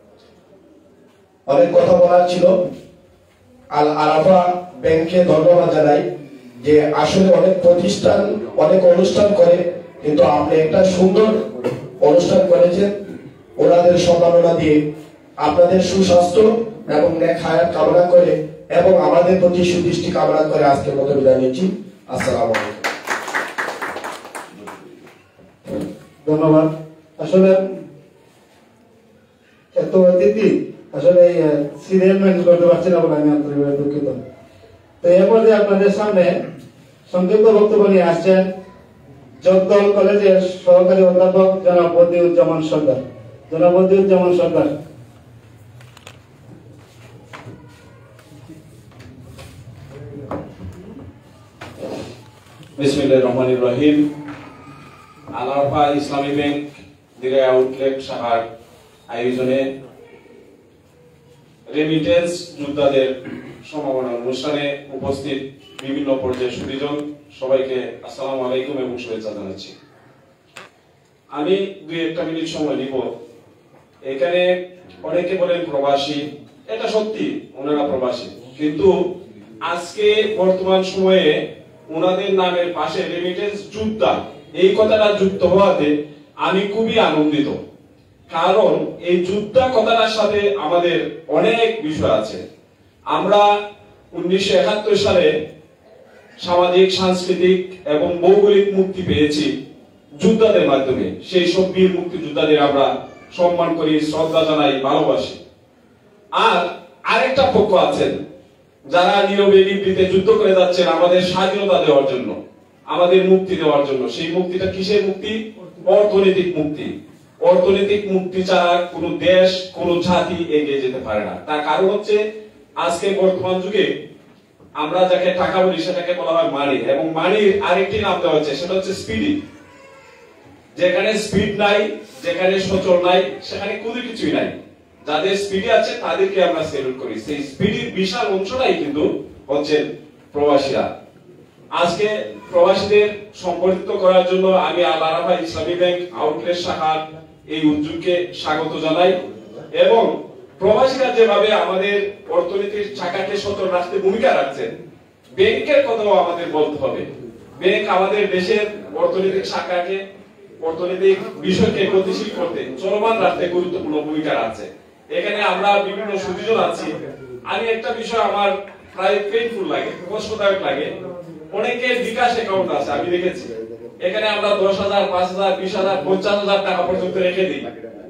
অনেক কথা বলার ছিল। আল আরাফা ব্যাংকে ধন্যবাদ জানাই যে আসলে অনেক প্রতিষ্ঠান অনেক অনুষ্ঠান করে, কিন্তু আপনি একটা সুন্দর অনুষ্ঠান করেছেন। ওনাদের সম্মাননা দিয়ে আপনাদের সুস্বাস্থ্য এবং নেক হায়াত কামনা করে এবং আমাদের প্রতি সুদৃষ্টি কামনা করে আজকের মতো বিদায় নিচ্ছি। আসসালামু আলাইকুম। ধন্যবাদ। আসলে এত অতিথি আসলে সিরিয়াল মেনটেন করতে পারছি না বলে আমি আন্তরিকভাবে দুঃখিত। তো এরপর যে আপনাদের সামনে সংক্ষিপ্ত বক্তব্য নিয়ে আসছেন জগদল কলেজের সহকারী অধ্যাপক জনাব বদিউজ্জামান সরকার। জনাব বদিউজ্জামান সরকার। বিসমিল্লাহির রহমানির রহিম। আল আরাফা ইসলামী ব্যাংক দিঘা আউটলেট শাখার আয়োজনে রেমিটেন্স যোদ্ধাদের সমাবর্তন অনুষ্ঠানে উপস্থিত বিভিন্ন পর্যায়ের সুধীজন সবাইকে আসসালামু আলাইকুম এবং শুভেচ্ছা জানাচ্ছি। আমি 2-1 মিনিট সময় নিব। এখানে অনেকে বলেন প্রবাসী, এটা সত্যি ওনারা প্রবাসী, কিন্তু আজকে বর্তমান সময়ে ওনাদের নামের পাশে রেমিটেন্স যোদ্ধা এই কথাটা যুক্ত হওয়াতে আমি খুবই আনন্দিত। কারণ এই যোদ্ধা কথাটার সাথে আমাদের অনেক বিষয় আছে। আমরা 1971 সালে সামাজিক, সাংস্কৃতিক এবং ভৌগোলিক মুক্তি পেয়েছি যোদ্ধাদের মাধ্যমে। সেই সব বীর মুক্তিযোদ্ধাদের আমরা সম্মান করি, শ্রদ্ধা জানাই, ভালোবাসি। আর আরেকটা পক্ষ আছেন যারা নীরবে নিভৃতে যুদ্ধ করে যাচ্ছেন আমাদের স্বাধীনতা দেওয়ার জন্য, আমাদের মুক্তি দেওয়ার জন্য। সেই মুক্তিটা কিসের মুক্তি? অর্থনৈতিক মুক্তি। অর্থনৈতিক মুক্তি ছাড়া কোন দেশ, কোন জাতি এগিয়ে যেতে পারে না। তার কারণ হচ্ছে আজকে বর্তমান যুগে আমরা যাকে টাকা বলি সেটাকে বলা হয় মানি, এবং মানির আরেকটি নাম দেওয়া হচ্ছে, সেটা হচ্ছে স্পিডি। যেখানে স্পিড নাই, যেখানে সচল নাই, সেখানে কোনো কিছুই নাই। যাদের স্পিডি আছে তাদেরকে আমরা সেলুট করি। সেই স্পিডির বিশাল অংশটাই কিন্তু হচ্ছে প্রবাসীরা। আজকে প্রবাসীদের সম্পর্কিত করার জন্য আমি আল আরাফা ইসলামী ব্যাংক আউটলেট শাখার এই উদ্যোগকে স্বাগত জানাই। এবং প্রবাসীরা যেভাবে আমাদের অর্থনীতির চাকাকে সচল রাখতে ভূমিকা রাখছেন, ব্যাংকের কথাও আমাদের বলতে হবে। ব্যাংক আমাদের দেশের অর্থনৈতিক শাখাকে, অর্থনৈতিক বিষয়কে গতিশীল করতে, চলমান রাখতে গুরুত্বপূর্ণ ভূমিকা রাখছে। এখানে আমরা বিভিন্ন সুযোগ আছি। আমি একটা বিষয় আমার প্রায় পেইনফুল লাগে, কষ্টদায়ক লাগে। অনেকের বিকাশ অ্যাকাউন্ট আছে, আমি দেখেছি। এখানে আমরা 10,000, 5,000, 20,000, 50,000 টাকা পর্যন্ত রেখে দিই।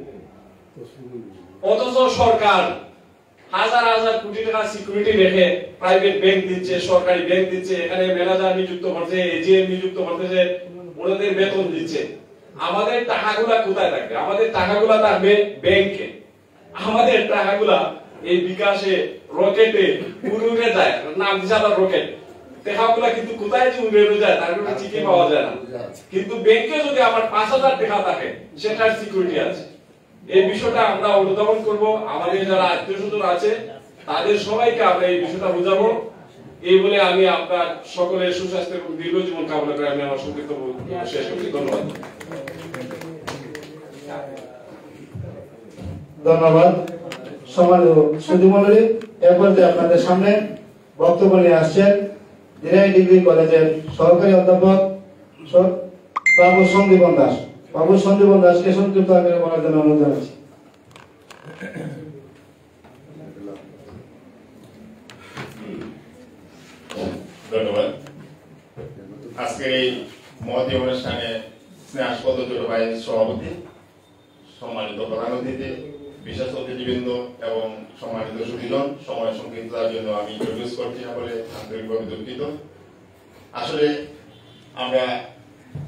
অথচ সরকার হাজার হাজার কোটি টাকা সিকিউরিটি রেখে প্রাইভেট ব্যাংক দিচ্ছে, সরকারি ব্যাংক দিচ্ছে, এখানে ম্যানেজার নিযুক্ত করছে, এজিএম নিযুক্ত করতেছে, ওনাদের বেতন দিচ্ছে। আমাদের টাকাগুলা কোথায় থাকবে? আমাদের টাকাগুলা থাকবে ব্যাংকে। আমাদের টাকাগুলা এই বিকাশে, রকেটে উড়ে যায়, নাম দিছে আবার রকেট। টাকাগুলা কিন্তু কোথায় যে উড়ে যায় তার কোনো ঠিকই পাওয়া যায় না। কিন্তু ব্যাংকে যদি আমার 5,000 টাকা থাকে, সেটার সিকিউরিটি আছে। এই বিষয়টা আমরা অনুধাবন করব। আমাদের যারা আত্মীয়-স্বজন আছে তাদের সবাইকে আমরা এই বিষয়টা বুঝাবো। এই বলে আমি আপনার সকলের সুস্বাস্থ্য এবং দীর্ঘ জীবন কামনা করে আমি আমার সংক্ষিপ্ত শেষ করছি। ধন্যবাদ। ধন্যবাদ। সম্মানিত সুধীমণ্ডলী, এরপর যে আপনাদের সামনে বক্তব্য নিয়ে আসছেন দিরাই ডিগ্রি কলেজের সহকারী অধ্যাপক বাবু সন্দীপন দাস। বাবু সন্দীপন দাসকে সংক্ষিপ্ত আকারে বলার জন্য অনুরোধ জানাচ্ছি। ধন্যবাদ। আজকের এই মহতী অনুষ্ঠানে স্নেহাস্পদ ছোট ভাইয়ের সভাপতি, সম্মানিত প্রধান অতিথি, বিশেষ অতিথিবৃন্দ এবং সম্মানিত সুধীজন, সময় সংক্ষিপ্ততার জন্য আমি ইন্ট্রোডিউস করছি না বলে আন্তরিকভাবে দুঃখিত। আসলে আমরা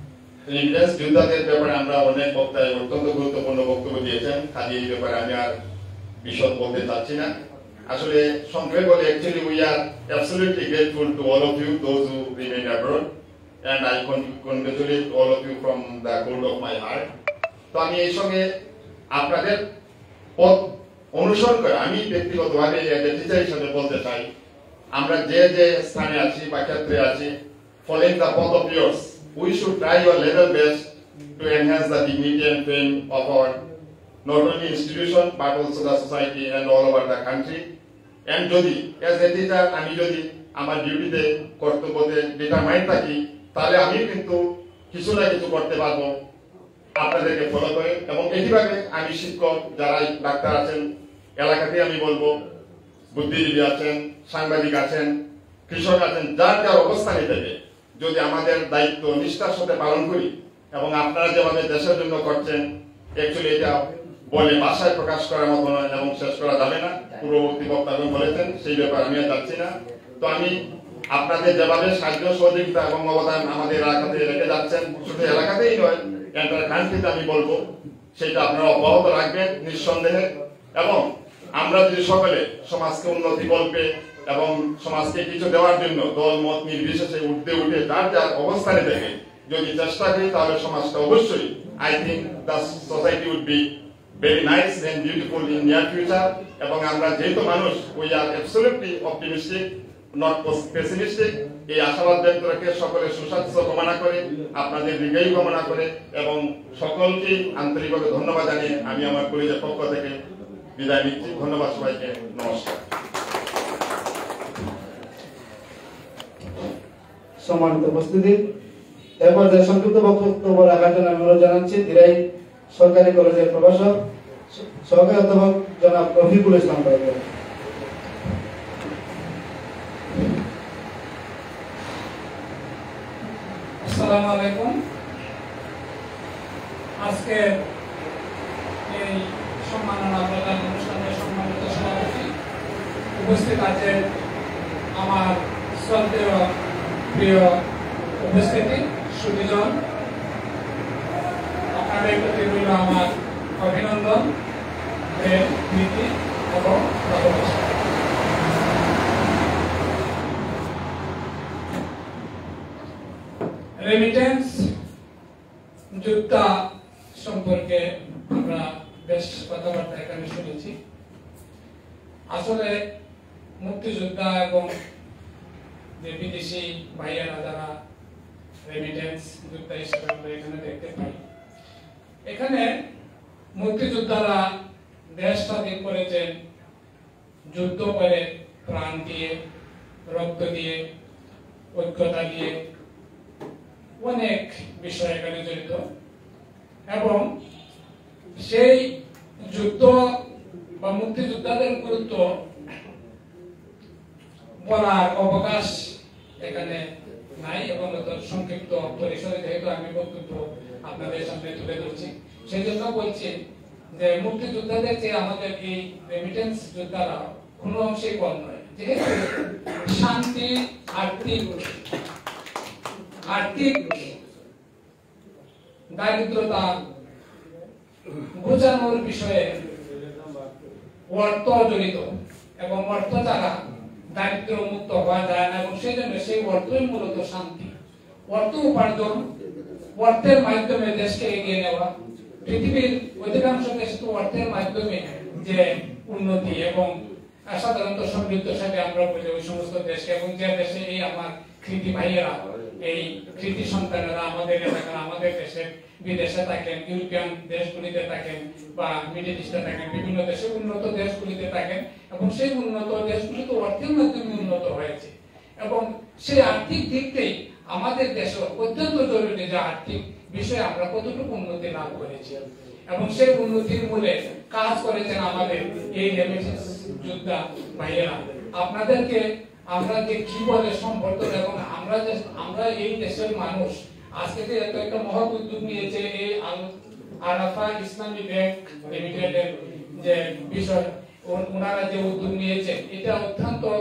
রেমিটেন্স যোদ্ধাদের ব্যাপারে আমরা অনেক বক্তায় অত্যন্ত গুরুত্বপূর্ণ বক্তব্য দিয়েছেন, খালি এই ব্যাপারে আমি আর বিশদ বলতে চাচ্ছি না। আসলে সংক্ষেপে বলে, actually we are absolutely grateful to all of you, those who remain abroad, and I congratulate all of you from the core of my heart. তো আমি এই সঙ্গে আপনাদের পথ অনুসরণ করে আমি ব্যক্তিগতভাবে টিচার হিসেবে বলতে চাই, আমরা যে যে স্থানে আছি বা ক্ষেত্রে আছি, following the path of yours, we should try our level best to enhance the dignity and fame of our not only institution but also the society and all over the country. And যদি as a teacher আমি যদি আমার ডিউটিতে কর্তব্যতে determined থাকি, তাহলে আমি কিন্তু কিছু না কিছু করতে পারবো আপনাদেরকে ফলো করে। এবং এইভাবে আমি শিক্ষক যারা ডাক্তার আছেন এলাকাতে আমি বলবো, বুদ্ধিজীবী আছেন, সাংবাদিক আছেন, কৃষক আছেন, যার যার অবস্থানে থেকে যদি আমাদের দায়িত্ব নিষ্ঠার সাথে পালন করি এবং আপনারা যেভাবে দেশের জন্য করছেন, অ্যাকচুয়ালি এটা বলে ভাষায় প্রকাশ করার মতো নয় এবং শেষ করা যাবে না। পূর্ববর্তী বক্তাগণ বলেছেন, সেই ব্যাপারে আমি আর যাচ্ছি না। তো আমি আপনাদের যেভাবে সাহায্য সহযোগিতা এবং অবদান আমাদের এলাকাতে রেখে যাচ্ছেন, শুধু এলাকাতেই নয় এন্টার কান্ট্রিতে আমি বলবো, সেটা আপনারা অব্যাহত রাখবেন নিঃসন্দেহে। এবং আমরা যদি সকলে সমাজকে উন্নতি কল্পে এবং সমাজকে কিছু দেওয়ার জন্য দল মত নির্বিশেষে উঠতে উঠে যার যার অবস্থানে থেকে যদি চেষ্টা করি, তাহলে সমাজটা অবশ্যই I think the society would be very nice and beautiful in near future. এবং আমরা যেহেতু মানুষ, we are absolutely optimistic, not pessimistic. এই আশাবাদ ব্যক্ত রেখে সকলের সুস্বাস্থ্য কামনা করে, আপনাদের দীর্ঘায়ু কামনা করে এবং সকলকে আন্তরিকভাবে ধন্যবাদ জানিয়ে আমি আমার কলেজের পক্ষ থেকে বিদায় নিচ্ছি। ধন্যবাদ সবাইকে, নমস্কার। সম্মানিত উপস্থিতি, এরপর যে সংক্ষিপ্ত বক্তব্য রাখার জন্য অনুরোধ জানাচ্ছি দিরাই সরকারি কলেজের প্রভাষক সহকারী অধ্যাপক জনাব রফিকুল ইসলাম ভাইকে। আসসালামু আলাইকুম। আজকে এই সম্মাননা প্রদান অনুষ্ঠানের সম্মানিত সভাপতি, উপস্থিত আছেন আমার শ্রদ্ধেয় প্রিয় উপস্থিতি সুবিজন, আপনাদের প্রতি রইল আমার অভিনন্দন, প্রীতি এবং ভালোবাসা। রেমিটেন্স যোদ্ধা সম্পর্কে আমরা বেশ কথাবার্তা এখানে শুনেছি। আসলে মুক্তিযোদ্ধা এবং যে বিদেশি ভাইয়েরা যারা রেমিটেন্স যোদ্ধা হিসেবে আমরা এখানে দেখতে পাই, এখানে মুক্তিযোদ্ধারা দেশ স্বাধীন করেছেন যুদ্ধ করে, প্রাণ দিয়ে, রক্ত দিয়ে, ঐক্যতা দিয়ে, অনেক বিষয় এখানে জড়িত। এবং সেই যুদ্ধ বা মুক্তিযোদ্ধাদের গুরুত্ব বলার অবকাশ এখানে নাই এবং সংক্ষিপ্ত পরিসরে যেহেতু আমি বক্তব্য আপনাদের সামনে তুলে ধরছি, সেই জন্য বলছি যে মুক্তিযোদ্ধাদের চেয়ে আমাদের এই রেমিটেন্স যোদ্ধারা কোনো অংশেই কম নয়। যেহেতু শান্তি, আর্থিক দারিদ্রতা বোঝানোর বিষয়ে অর্থ জড়িত এবং অর্থ ছাড়া দারিদ্র মুক্ত হওয়া যায় না, এবং সেই জন্য সেই অর্থই মূলত শান্তি। অর্থ উপার্জন, অর্থের মাধ্যমে দেশকে এগিয়ে নেওয়া, পৃথিবীর অধিকাংশ দেশ তো অর্থের মাধ্যমে যে উন্নতি এবং সাধারণত সমৃদ্ধশালী আমরা বলি ওই সমস্ত দেশকে, এবং যে দেশে এই আমার কৃতি ভাইয়েরা, এই কৃতি সন্তানেরা আমাদের এলাকার, আমাদের দেশে বিদেশে থাকেন, ইউরোপিয়ান দেশগুলিতে থাকেন বা মিডল ইস্টে থাকেন, বিভিন্ন দেশে উন্নত দেশগুলিতে থাকেন, এবং সেই উন্নত দেশগুলি তো অর্থের মাধ্যমে উন্নত হয়েছে। এবং সেই আর্থিক দিকটাই আমাদের দেশে অত্যন্ত জরুরি যে আর্থিক বিষয়ে আমরা কতটুকু উন্নতি লাভ করেছি, এবং সেই উন্নতির মূলে কাজ করেছেন আমাদের এই রেমিটেন্স যোদ্ধা ভাইয়েরা। আপনাদেরকে আমরা যে কি বলে সম্পর্ক, এবং আমরা এই দেশের মানুষ আজকে যে এত একটা মহৎ উদ্যোগ নিয়েছে এই আরাফা ইসলামী ব্যাংক লিমিটেডের যে বিষয়, ওনারা যে উদ্যোগ নিয়েছে, এটা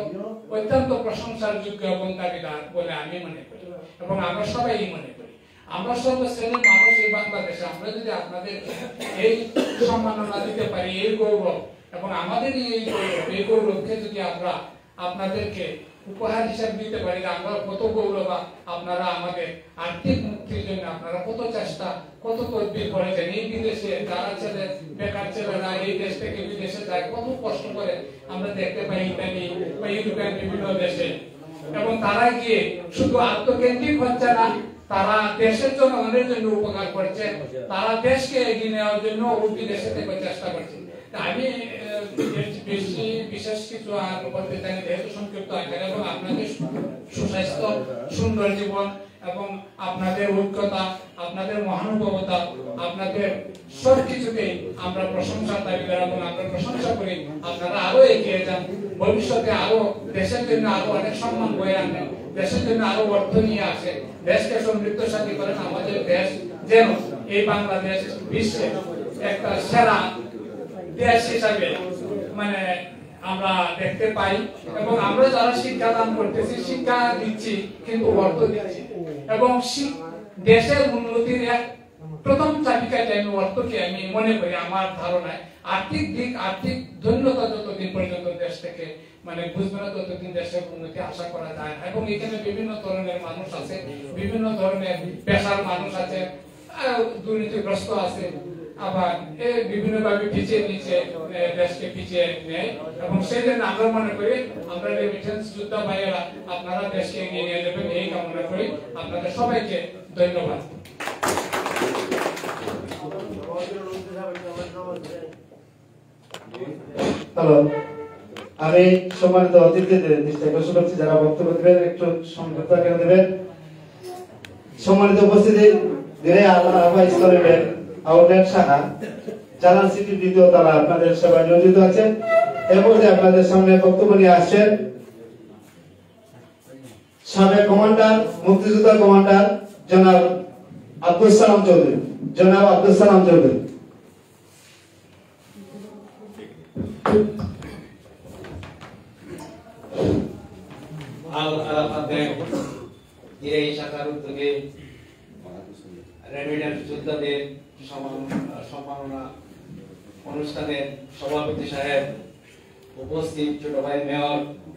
অত্যন্ত প্রশংসার যোগ্য এবং দাবিদার বলে আমি মনে করি, এবং আমরা সবাই মনে করি। আমরা সর্বশ্রেণীর মানুষ এই বাংলাদেশে, আমরা যদি আপনাদের এই সম্মাননা দিতে পারি, এই গৌরব এবং আমাদের এই গৌরবকে যদি আমরা আপনাদেরকে উপহার হিসাবে দিতে পারি, আমরা কত গৌরব, আপনারা আমাদের আর্থিক মুক্তির জন্য আপনারা কত চেষ্টা, কত তদবির করেছেন। এই বিদেশে যারা ছেলে, বেকার ছেলেরা এই দেশ থেকে বিদেশে যায়, কত কষ্ট করে আমরা দেখতে পাই ইতালি বা ইউরোপের বিভিন্ন দেশে। এবং তারা গিয়ে শুধু আত্মকেন্দ্রিক হচ্ছে না, তারা দেশের জনগণের জন্য উপকার করছে, তারা দেশকে এগিয়ে নেওয়ার জন্য বিদেশে থেকে চেষ্টা করছে। আমি বেশি বিশেষ কিছু আর বলতে চাই না, যেহেতু সংক্ষিপ্ত আকারে, এবং আপনাদের সুস্বাস্থ্য, সুন্দর জীবন এবং আপনাদের ঐক্যতা, আপনাদের মহানুভবতা, আপনাদের সবকিছুতেই আমরা প্রশংসার দাবিদার এবং আমরা প্রশংসা করি। আপনারা আরো এগিয়ে যান, ভবিষ্যতে আরো দেশের জন্য আরো অনেক সম্মান বয়ে আনবেন, দেশের জন্য আরো অর্থ নিয়ে আসে, দেশকে সমৃদ্ধশালী করেন। আমাদের দেশ যেন এই বাংলাদেশ বিশ্বে একটা সেরা দেশ হিসাবে মানে আমরা দেখতে পাই। এবং আমরা যারা শিক্ষাদান করতেছি, শিক্ষা দিচ্ছি কিন্তু অর্থ দিচ্ছি, এবং দেশের উন্নতির এক প্রথম চাবিকাঠি আমি অর্থকে আমি মনে করি। আমার ধারণায় আর্থিক দিক, আর্থিক ধন্যতা যতদিন পর্যন্ত দেশ থেকে মানে বুঝবে না, ততদিন দেশের উন্নতি আশা করা যায় না। এবং এখানে বিভিন্ন ধরনের মানুষ আছে, বিভিন্ন ধরনের পেশার মানুষ আছে, দুর্নীতিগ্রস্ত আছে, আবার বিভিন্ন ভাবে পিছিয়ে নিচে দেশকে পিছিয়ে নেয়। এবং সেই জন্য আমরা মনে করি আমরা রেমিটেন্স যোদ্ধা ভাইয়েরা আপনারা দেশকে এগিয়ে নিয়ে যাবেন, এই কামনা করি। আপনাদের সবাইকে ধন্যবাদ। হ্যালো, আমি সম্মানিত অতিথিদের দৃষ্টি আকর্ষণ করছি, যারা বক্তব্য দেবেন একটু সংক্ষিপ্ত আকারে দেবেন। সম্মানিত উপস্থিতি, দিনে আল্লাহ ইসলামের আউটলেট শাখা জালান সিটি দ্বিতীয় তলা আপনাদের সেবায় নিয়োজিত আছেন। এরপরে আপনাদের সামনে বক্তব্য নিয়ে আসছেন সাবেক কমান্ডার, মুক্তিযোদ্ধা কমান্ডার জনাব আব্দুল সালাম চৌধুরী। জনাব আব্দুল সালাম চৌধুরী। শাখার উদ্যোগে রেমিটেন্স যোদ্ধাদের সম্মাননা অনুষ্ঠানের সভাপতি সাহেব, উপস্থিত ছোট ভাই মেয়র,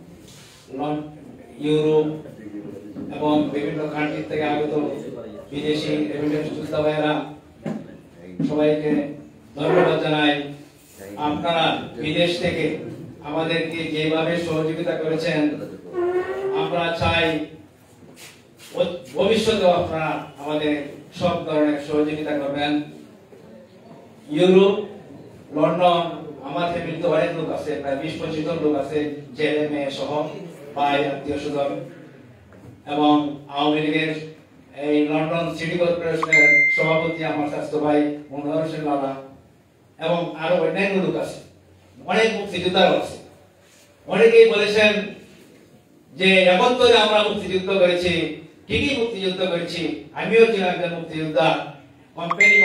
ইউরোপ এবং বিভিন্ন কান্ট্রি থেকে আগত বিদেশি রেমিটেন্স যোদ্ধা ভাইয়েরা, সবাইকে ধন্যবাদ জানাই। আপনারা বিদেশ থেকে আমাদেরকে যেভাবে সহযোগিতা করেছেন, আমরা চাই ভবিষ্যতেও আপনারা আমাদের সব ধরনের সহযোগিতা করবেন। ইউরোপ, লন্ডন, আমার ফ্যামিলিতে অনেক লোক আছে, প্রায় 20-25 জন লোক আছে, ছেলে মেয়ে সহ, ভাই, আত্মীয় স্বজন, এবং আওয়ামী লীগের এই লন্ডন সিটি কর্পোরেশনের সভাপতি আমার স্বাস্থ্য ভাই মনোহর হোসেন লালা, এবং আরো অন্যান্য লোক আছে, অনেক মুক্তিযোদ্ধাও আছে। অনেকেই বলেছেন যে 71 আমরা মুক্তিযুদ্ধ করেছি, ঠিকই মুক্তিযুদ্ধ করেছি, আমিও ছিলাম একজন মুক্তিযোদ্ধা, কোম্পানি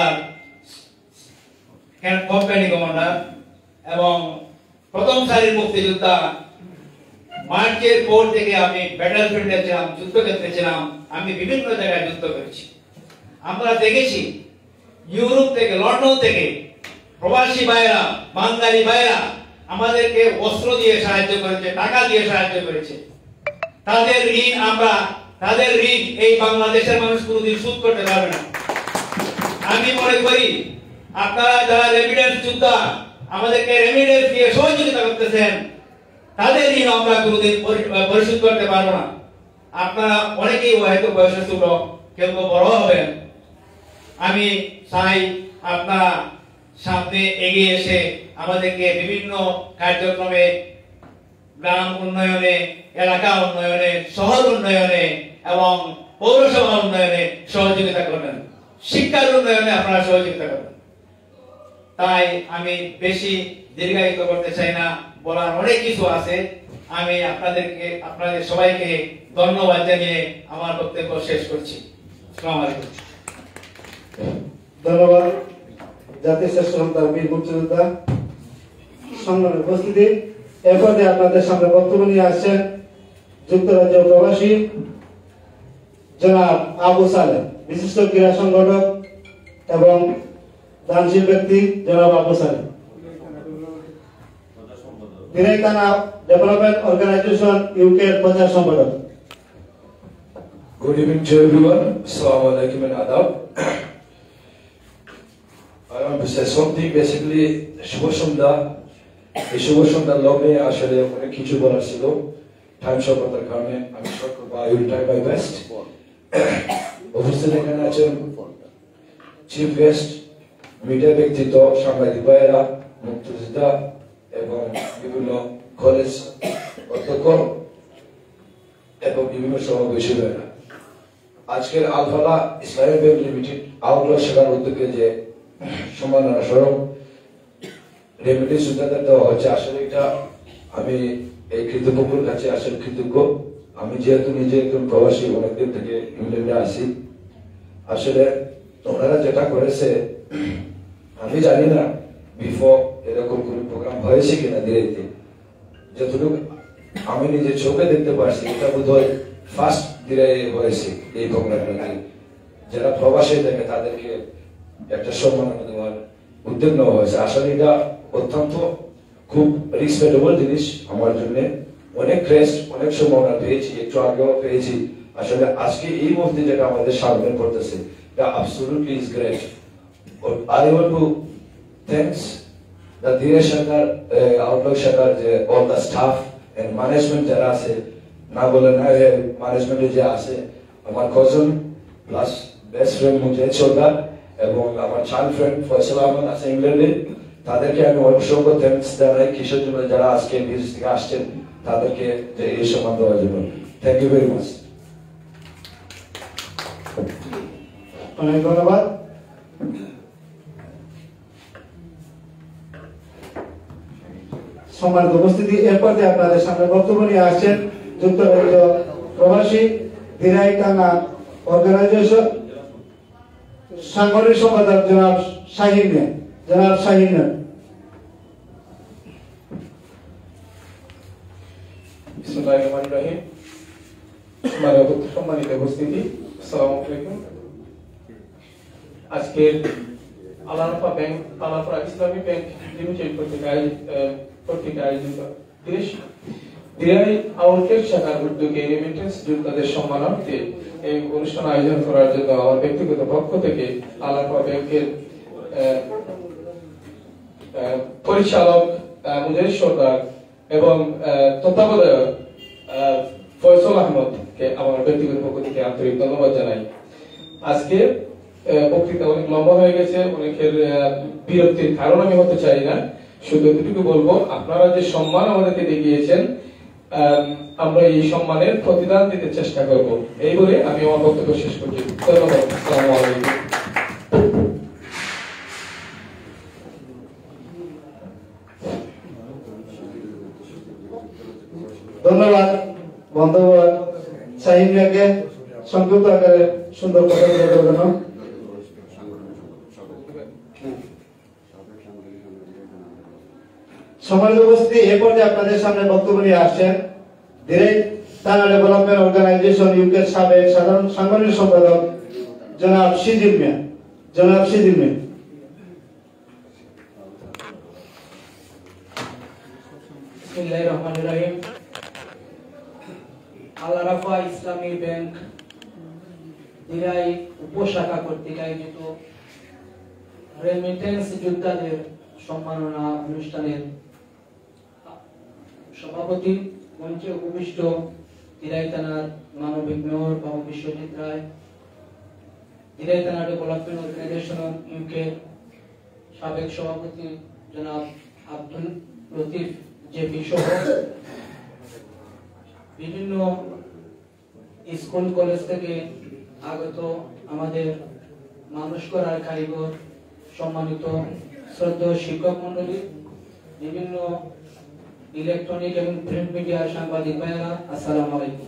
কমান্ডার এবং প্রথম সারির মুক্তিযোদ্ধা। মার্চের পর থেকে আমি ব্যাটলফিল্ডে ছিলাম, যুদ্ধক্ষেত্রে ছিলাম, আমি বিভিন্ন জায়গায় যুদ্ধ করেছি। আমরা দেখেছি ইউরোপ থেকে, লন্ডন থেকে প্রবাসী ভাইরা, বাঙালি ভাইরা আমাদেরকে অস্ত্র দিয়ে সাহায্য করেছে, টাকা দিয়ে সাহায্য করেছে। তাদের ঋণ এই বাংলাদেশের মানুষ কোনোদিন শোধ করতে পারবে না। আমি মনে করি আপনারা যারা রেমিটেন্স যোদ্ধা আমাদেরকে রেমিটেন্স দিয়ে সহযোগিতা করতেছেন, তাদের ঋণ আমরা কোনোদিন পরিশোধ করতে পারবো না। আপনারা অনেকেই হয়তো বয়সে ছোট, কেউ বড় হবেন। আমি চাই আপনারা সামনে এগিয়ে এসে আমাদেরকে বিভিন্ন কার্যক্রমে, গ্রাম উন্নয়নে, এলাকা উন্নয়নে, শহর উন্নয়নে এবং পৌরসভা উন্নয়নে সহযোগিতা করবেন, শিক্ষার উন্নয়নে আপনারা সহযোগিতা করবেন। তাই আমি বেশি দীর্ঘায়িত করতে চাই না, বলার অনেক কিছু আছে। আমি আপনাদের সবাইকে ধন্যবাদ জানিয়ে আমার বক্তব্য শেষ করছি। আসসালামু আলাইকুম। ধন্যবাদ। জাতির শ্রেষ্ঠ সন্তান বীর মুক্তিযোদ্ধা, সম্মানিত উপস্থিতি, এরপরে আপনাদের সামনে বক্তব্য নিয়ে আসছেন যুক্তরাজ্য প্রবাসী জনাব আবু সালেহ, বিশিষ্ট ক্রীড়া সংগঠক এবং দানশীল ব্যক্তি জনাব আবু সালেহ। দিনাই থানা ডেভেলপমেন্ট অর্গানাইজেশন ইউকে প্রচার সম্পাদক। Good evening to everyone. Assalamu alaikum and adab. I want to say something. Basically, শুভ সন্ধ্যা। এই শুভ সন্ধ্যার লগ্নে আসলে অনেক কিছু বলার ছিল, টাইম স্বল্পতার কারণে আমি শর্ট করব। I will try my best. উপস্থিত এখানে আছেন চিফ গেস্ট, মিডিয়া ব্যক্তিত্ব, সাংবাদিক ভাইয়েরা, মুক্তিযোদ্ধা এবং বিভিন্ন কলেজ অধ্যক্ষ এবং বিভিন্ন সমাবেশী ভাইয়েরা। আজকের আলফালা ইসলামী ব্যাংক লিমিটেড আউটলট শাখার উদ্যোগে যে সম্মাননা স্বরূপ রেমিটেন্স যোদ্ধাদের দেওয়া হচ্ছে, আসলে এটা আমি এই কৃতজ্ঞতার কাছে আসলে কৃতজ্ঞ। আমি যেহেতু নিজে একজন প্রবাসী, অনেকদিন থেকে ইংল্যান্ডে আছি, আসলে ওনারা যেটা করেছে আমি জানি না বিফোর এরকম কোন প্রোগ্রাম হয়েছে কিনা দিল্লিতে। যতটুকু আমি নিজে চোখে দেখতে পারছি, এটা বোধহয় ফার্স্ট দিনে হয়েছে এই প্রোগ্রামটা। যারা প্রবাসী থাকে তাদেরকে একটা সম্মাননা দেওয়ার উদ্যোগ নেওয়া হয়েছে। আসলে এটা অত্যন্ত খুব রেসপেক্টেবল জিনিস আমার জন্য। অনেক ক্রেস্ট, অনেক সম্ভাবনা পেয়েছি, একটু আগেও পেয়েছি। আসলে আজকে এই মুহূর্তে যেটা আমাদের সামনে পড়তেছে, এটা absolutely is great. I want to thanks the Dheeresh Shankar, Outlook Shankar, all the staff and management যারা আছে, না বলে না ম্যানেজমেন্টে যে আছে, আমার কজন plus best friend Mujahid Sardar এবং আমার চাইল্ড ফ্রেন্ড ফয়সাল আহমেদ আছে ইংল্যান্ডে, তাদেরকে আমি অসংখ্য থ্যাঙ্কস জানাই। কিসের জন্য? যারা আজকে বিদেশ থেকে আসছেন তাদেরকে যে এই সম্মান দেওয়ার জন্য। Thank you very much. অনেক ধন্যবাদ। সম্মানিত উপস্থিতি, এরপর আপনাদের সামনে বক্তব্য নিয়ে আসছেন যুক্তরাজ্য প্রবাসী দিনাই থানা অর্গানাইজেশন সাংগঠনিক সম্পাদক জনাব শাহিন মিয়া। জনাব শাহিন মিয়া। বিসমিল্লাহির রহমানির রহিম। সম্মানিত উপস্থিতি, আসসালামু আলাইকুম। আজকের আলারাফা ব্যাংক, আলারাফা ইসলামী ব্যাংক লিমিটেড কর্তৃক আয়োজিত দিরাই আউটলেট শাখার উদ্যোগে রেমিটেন্স যোদ্ধাদের সম্মানার্থে এই অনুষ্ঠান আয়োজন করার জন্য আমার ব্যক্তিগত পক্ষ থেকে আলারাফা ব্যাংকের পরিচালক মুজাহিদ সর্দার এবং তত্ত্বাবধায়ক ফয়সাল আহমদকে আমার ব্যক্তিগত পক্ষ থেকে আন্তরিক ধন্যবাদ জানাই। আজকে বক্তৃতা অনেক লম্বা হয়ে গেছে, অনেকের বিরক্তির কারণ আমি হতে চাই না। শুধু এতটুকু বলবো, আপনারা যে সম্মান আমাদেরকে দেখিয়েছেন, আমরা এই সম্মানের প্রতিদান দিতে চেষ্টা করব। এই বলে আমি আমার বক্তব্য শেষ করছি। ধন্যবাদ। আসসালামু আলাইকুম। ধন্যবাদ বন্ধুবর শাহিন মিয়াকে সংক্ষিপ্ত আকারে সুন্দর কথা বলার জন্য। সম্মানিত উপস্থিতি, এ পর্যায়ে আপনাদের সামনে বক্তব্য নিয়ে আসছেন দিরাই থানা ডেভেলপমেন্ট অর্গানাইজেশন ইউকের সাবেক সাধারণ সাংগঠনিক সম্পাদক জনাব সিজিল মিয়া। জনাব সিজিল মিয়া। বিসমিল্লাহির রহমানির রহিম। আলারাফা ইসলামী ব্যাংক দিরাই উপশাখা কর্তৃক আয়োজিত রেমিটেন্স যোদ্ধাদের সম্মাননা অনুষ্ঠানের সভাপতি, মঞ্চে উপবিষ্ট দিরাই থানার মানবিক মেয়র বাবু বিশ্বজিৎ রায়, দিরাই থানা ডেভেলপমেন্ট অর্গানাইজেশন ইউকে সাবেক সভাপতি জনাব আব্দুল লতিফ জেপি সহ বিভিন্ন স্কুল কলেজ থেকে আগত আমাদের মানুষ করার কারিগর, সম্মানিত শ্রদ্ধেয় শিক্ষক মন্ডলী, বিভিন্ন ইলেকট্রনিক এবং প্রিন্ট মিডিয়ার সাংবাদিক ভাইয়েরা, আসসালামু আলাইকুম।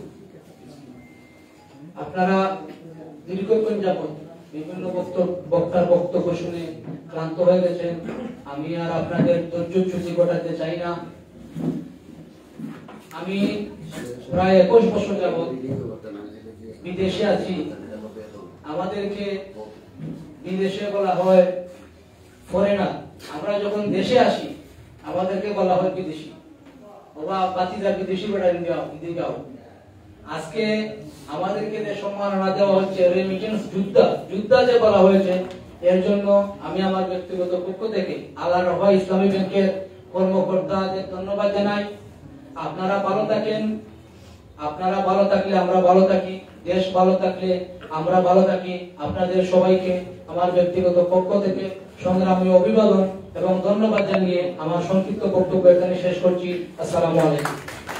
আপনারা দীর্ঘক্ষণ যাবত বিভিন্ন বক্তার বক্তব্য শুনে ক্লান্ত হয়ে গেছেন। আমি আর আপনাদের ধৈর্যচ্যুতি ঘটাতে চাই না। আমি প্রায় 21 বছর যাবত বিদেশে আছি, আমাদেরকে বিদেশে বলা হয় ফরেনার, আমরা যখন দেশে আসি আমাদেরকে বলা হয় বিদেশি, বাবা বাতিজা বিদেশি বেড়া ইন্ডিয়াও। আজকে আমাদেরকে যে সম্মাননা দেওয়া হচ্ছে রেমিটেন্স যোদ্ধা যে বলা হয়েছে, এর জন্য আমি আমার ব্যক্তিগত পক্ষ থেকে আল্লাহ রহা ইসলামী ব্যাংকের কর্মকর্তাদের ধন্যবাদ জানাই। আপনারা ভালো থাকেন, আপনারা ভালো থাকলে আমরা ভালো থাকি, দেশ ভালো থাকলে আমরা ভালো থাকি। আপনাদের সবাইকে আমার ব্যক্তিগত পক্ষ থেকে সংগ্রামী অভিবাদন এবং ধন্যবাদ জানিয়ে আমার সংক্ষিপ্ত বক্তব্য এখানে শেষ করছি। আসসালামু আলাইকুম।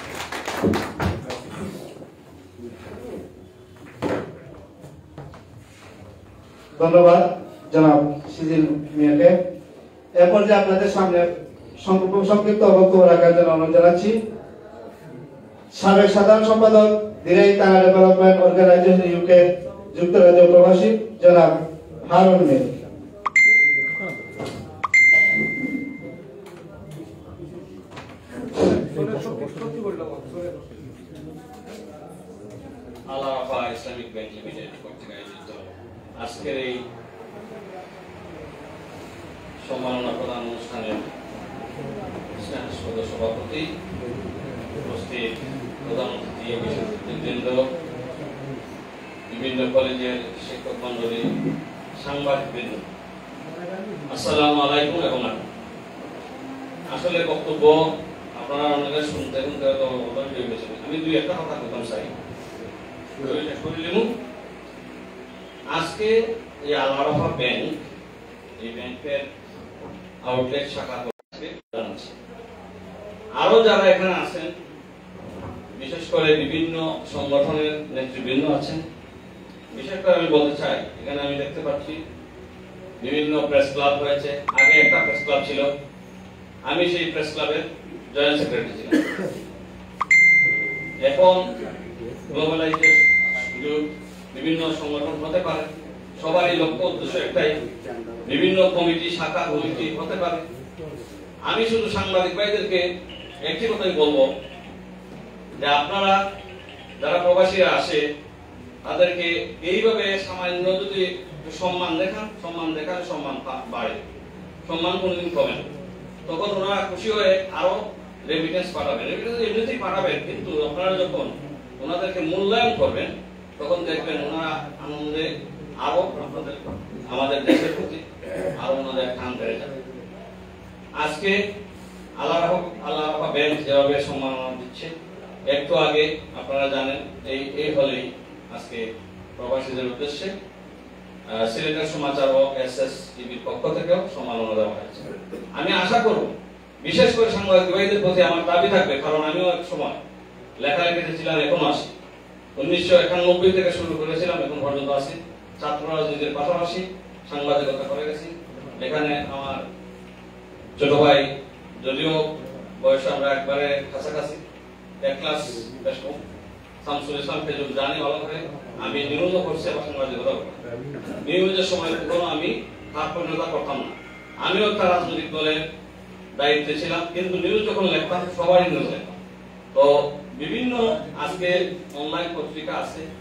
ধন্যবাদ জনাব সিজিল মিয়াকে। এরপর যে আপনাদের সামনে সংক্ষিপ্ত বক্তব্য রাখার জন্য অনুরোধ জানাচ্ছি সাবেক সাধারণ সম্পাদক দিরাই থানা ডেভেলপমেন্ট অর্গানাইজেশন ইউকে যুক্তরাজ্য প্রবাসী জনাব হারুন মিয়া। আল্লাহ রাফা ইসলামিক ব্যাংক লিমিটেড কর্তৃক আয়োজিত আজকের এই সম্মাননা প্রদান অনুষ্ঠানের স্নেহাস্পদ সভাপতি, উপস্থিত প্রধান অতিথি, বিশেষজ্ঞবৃন্দ, বিভিন্ন কলেজের শিক্ষক মন্ডলী, সাংবাদিকবৃন্দ, আসসালামু আলাইকুম। এবং আসলে বক্তব্য আপনারা অনেকে শুনতে শুনতে আমি দুই একটা কথা বলতাম চাই। আজকে এই আল্লাহ রাফা ব্যাংক, এই ব্যাংকের আউটলেট শাখা জানাচ্ছি। আরো যারা এখানে আছেন, বিশেষ করে বিভিন্ন সংগঠনের নেতৃবৃন্দ আছেন, বিশেষ করে আমি বলতে চাই, এখানে আমি দেখতে পাচ্ছি বিভিন্ন প্রেস ক্লাব হয়েছে। আগে একটা প্রেস ক্লাব ছিল, আমি সেই প্রেস ক্লাবের জয়েন্ট সেক্রেটারি ছিলাম। এখন গ্লোবালাইজেশন যুগ, বিভিন্ন সংগঠন হতে পারে, সবারই লক্ষ্য উদ্দেশ্য একটাই, বিভিন্ন কমিটি, শাখা কমিটি হতে পারে। আমি শুধু সাংবাদিক ভাইদেরকে একটি কথাই বলবো যে আপনারা যারা প্রবাসীরা আসে তাদেরকে এইভাবে সামান্য যদি সম্মান দেখান, সম্মান দেখালে সম্মান বাড়ে, সম্মান কোনোদিন কমে না। তখন ওনারা খুশি হয়ে আরো রেমিটেন্স পাঠাবেন। রেমিটেন্স এমনিতেই পাঠাবেন, কিন্তু আপনারা যখন ওনাদেরকে মূল্যায়ন করবেন তখন দেখবেন ওনারা আনন্দে আরো আপনাদের আমাদের দেশের প্রতি আরো ওনাদের টান বেড়ে যাবে। আজকে আল্লাহ রাফা ব্যাংক যেভাবে সম্মাননা দিচ্ছে, একটু আগে আপনারা জানেন এই হলেই আজকে প্রবাসীদের উদ্দেশ্যে সিলেটের সমাচার ও SSTVর পক্ষ থেকেও সম্মাননা দেওয়া হয়েছে। আমি আশা করব, বিশেষ করে সাংবাদিক ভাইদের প্রতি আমার দাবি থাকবে, কারণ আমিও এক সময় লেখালেখিতে ছিলাম, এখনো আছি। 1991 থেকে শুরু করেছিলাম, এখন পর্যন্ত আছি। ছাত্র রাজনীতির পাশাপাশি সাংবাদিকতা করে গেছি। এখানে আমার ছোট ভাই, যদিও বয়স আমরা একবারে কাছাকাছি, এক ক্লাস বেশ কম, শামসুল ইসলাম ফেজুল জানি ভালো করে। আমি নিউজও করছি, আবার সাংবাদিকতা করি। নিউজের সময় কখনো আমি কার্পণ্যতা করতাম না। আমিও একটা রাজনৈতিক দলের দায়িত্বে ছিলাম, কিন্তু নিউজ যখন লিখতাম সবারই নিউজ লিখতাম। তো বিভিন্ন আজকে অনলাইন পত্রিকা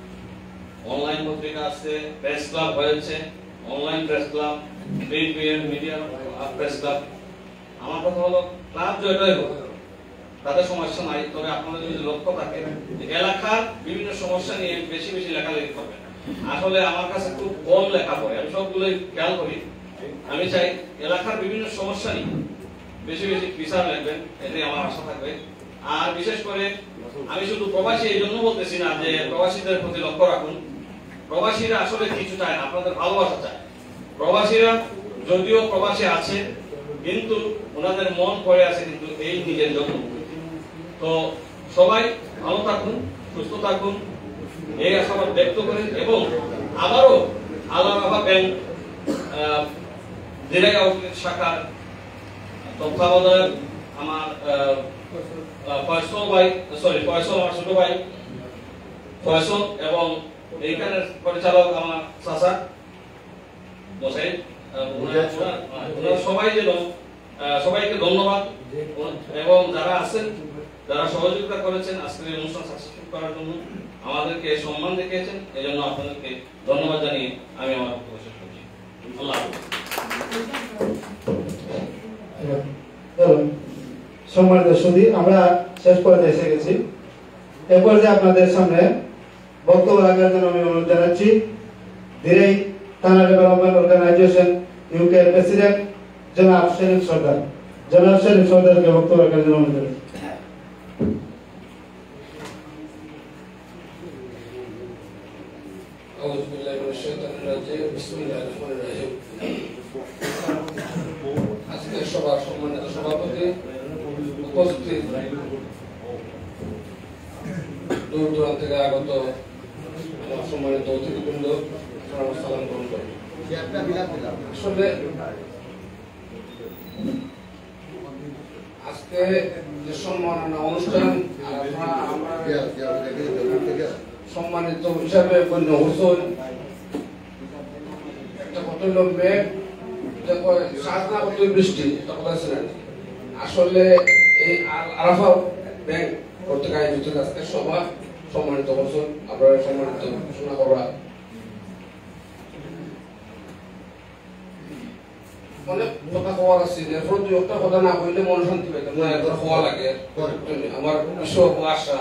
আছে, প্রেস ক্লাব হয়েছে, online press club, print media press club. আমার কথা হলো ক্লাব জয়টাই হোক, তাদের সমস্যা নাই। তবে আপনাদের যদি লক্ষ্য থাকে এলাকার বিভিন্ন সমস্যা নিয়ে বেশি বেশি লেখালেখি করবেন। আসলে আমার কাছে খুব কম লেখা পড়ে, আমি সবগুলোই খেয়াল করি। আমি চাই এলাকার বিভিন্ন সমস্যা নিয়ে বেশি বেশি বিচার লিখবেন, এটাই আমার আশা থাকবে। আর বিশেষ করে আমি শুধু প্রবাসী এই জন্য বলতেছি না যে প্রবাসীদের প্রতি লক্ষ্য রাখুন। প্রবাসীরা আসলে কিছু চায় না, আপনাদের ভালোবাসা চায়। প্রবাসীরা যদিও প্রবাসী আছে, কিন্তু ওনাদের মন পড়ে আছে কিন্তু এই নিজের জন্য। তো সবাই ভালো থাকুন, সুস্থ থাকুন, এই আশাবাদ ব্যক্ত করেন। এবং আবারও আল্লাহ রাফা ব্যাংক দিরাই আউটলেট শাখার তত্ত্বাবধায়ক আমার ফয়সল আমার ছোট ভাই ফয়সল, এবং এইখানের পরিচালক আমার চাচা মশাই, সবাইকে ধন্যবাদ। এবং যারা আছেন যারা সহযোগিতা করেছেন আজকের এই অনুষ্ঠান সাকসেসফুল করার জন্য, আমাদেরকে সম্মান দেখিয়েছেন, এই জন্য আপনাদেরকে ধন্যবাদ জানিয়ে আমি আমার বক্তব্য শেষ করছি। আল্লাহ হাফেজ। সম্মানিত সুধী, আমরা শেষ পর্যায়ে এসে গেছি। এ পর্যায়ে আপনাদের সামনে বক্তব্য রাখার জন্য আমি অনুরোধ জানাচ্ছি ধীরেই থানা ডেভেলপমেন্ট অর্গানাইজেশন ইউকে প্রেসিডেন্ট জনাব সেলিম সরদার। জনাব সেলিম সরদারকে বক্তব্য রাখার জন্য অনুরোধ জানাচ্ছি। আজকে সবার সম্মানিত সভাপতি, উপস্থিত দূর দূরান্ত থেকে আগত আমার সম্মানিত অতিথিবৃন্দ, সালাম গ্রহণ করি। আসলে আজকে যে সম্মাননা অনুষ্ঠান, সম্মানিত হিসাবে গণ্য হচ্ছেন, একটা কথা হলো মেঘ সাজনা করতে বৃষ্টি, এটা কথা ছিলেন। আসলে এই আরাফা ব্যাংক কর্তৃক আয়োজিত আজকে সভা সম্মানিত হচ্ছেন, আপনারা সম্মানিত ঘোষণা করা অনেক কথা হওয়ার আছে, এরপর দুই একটা কথা না হইলে মন শান্তি পাইতাম না, এরপর হওয়া লাগে। আমার বিষয় আশা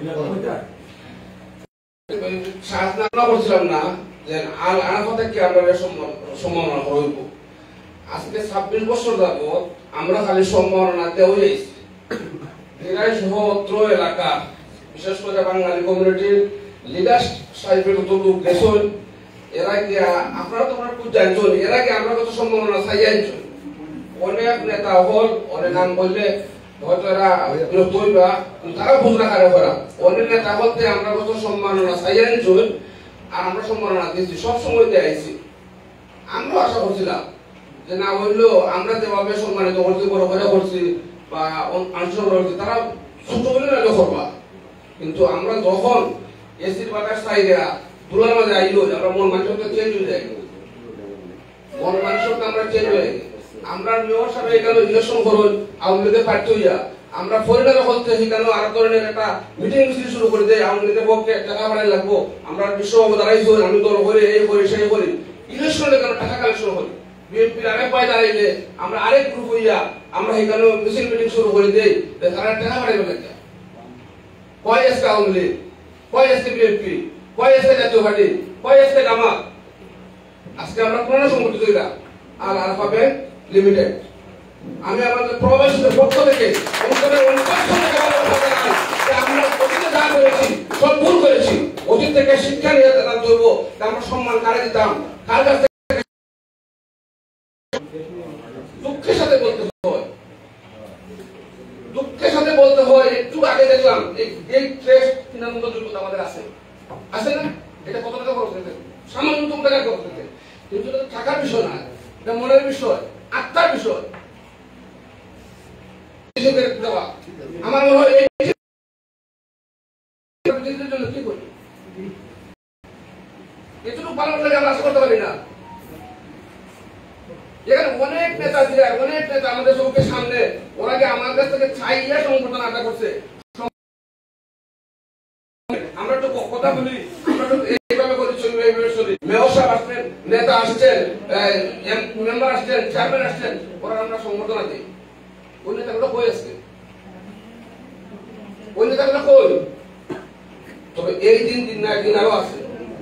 সাজনা করছিলাম না যে আরাফা থেকে আমরা সম্মাননা করব। আজকে 26 বছর যাবত আমরা খালি সম্মাননা দেওয়া যাইছি। এরাই সহত্র এলাকা, বিশেষ করে বাঙালি কমিউনিটির লিডার সাহেবের কত লোক গেছেন, এরা গিয়া আপনারা তো খুব জানছেন, এরা গিয়ে আমরা কত সম্মাননা চাই জানছেন। অনেক নেতা হল, অনেক নাম বললে হয়তো এরা বিরক্ত হইবা, তারা বুঝ রাখারে করা। অনেক নেতা বলতে আমরা কত সম্মাননা চাই জানছেন, আর আমরা সম্মাননা দিয়েছি, সবসময় দিয়ে আইছি। আমরাও আশা করছিলাম যে না হইলেও আমরা যেভাবে সম্মানিত করছি, বড় করে করছি বা আলোচনা করছি, তারা ছোট হলে না করবা। কিন্তু আমরা যখন এসির বাতাস চাইরা দুলার মাঝে আইলো, আমরা মন মানসিকতা চেঞ্জ হয়ে যায়, মন মানসিকতা আমরা চেঞ্জ হয়ে যায়। আমরা মেয়র সাহেব এখানে ইলেকশন করুন আওয়ামী লীগের প্রার্থী হইয়া, আমরা ফরিনারে হতে সেখানেও আর ধরনের একটা মিটিং মিছিল শুরু করে দেয়, আওয়ামী লীগের পক্ষে টাকা বাড়াই লাগবো, আমরা বিশ্ববাবু দাঁড়াইছি, আমি দল করি, এই করি সেই করি, ইলেকশনে কেন টাকা কালেকশন করি। বিএনপির আরেক পায়ে দাঁড়াইলে আমরা আরেক গ্রুপ হইয়া আমরা এখানে মিছিল মিটিং শুরু করে দেই, তারা টাকা বাড়াইবে লাগে। কয় আজকে আওয়ামী লীগ, কয় আজকে বিএনপি, কয় আজকে জাতীয় পার্টি, কয় আজকে জামাত। আজকে আমরা কোন সংগঠিত হইলা আর আরাফা ব্যাংক লিমিটেড। আমি আমাদের প্রবাসীদের পক্ষ থেকে আমরা অতীতে যা করেছি সব ভুল করেছি, অতীত থেকে শিক্ষা নিয়ে ধরব, আমরা সম্মান কারে দিতাম, কার কাছ থেকে দুঃখের সাথে বলতে হয়, দুঃখের সাথে বলতে হয়। একটু আগে দেখলাম এই ট্রেস্ট কিনার মতো যোগ্যতা আমাদের আছে, আছে না? এটা কত টাকা খরচ হয়েছে? সামান্য টাকা খরচ হয়েছে, কিন্তু টাকার বিষয় না, এটা মনের বিষয়, আত্মার বিষয়। আমার মনে হয় কি করি এটুকু ভালো লাগে আমরা আশা করতে পারি না। এখানে অনেক নেতা যায়, অনেক নেতা আমাদের চোখের সামনে, ওরা কি আমার কাছ থেকে চাইয়া সংগঠন আশা করছে। আমরা একটু কথা বলি, আমরা এইভাবে করি, চলবে এইভাবে চলি। মেয়র সাহেব আসছেন, নেতা আসছেন, মেম্বার আসছেন, চেয়ারম্যান আসছেন, ওরা আমরা সংগঠন দিই। ওই নেতাগুলো কই আসছে? ওই নেতাগুলো কই? তবে এই দিন না একদিন আরো আছে।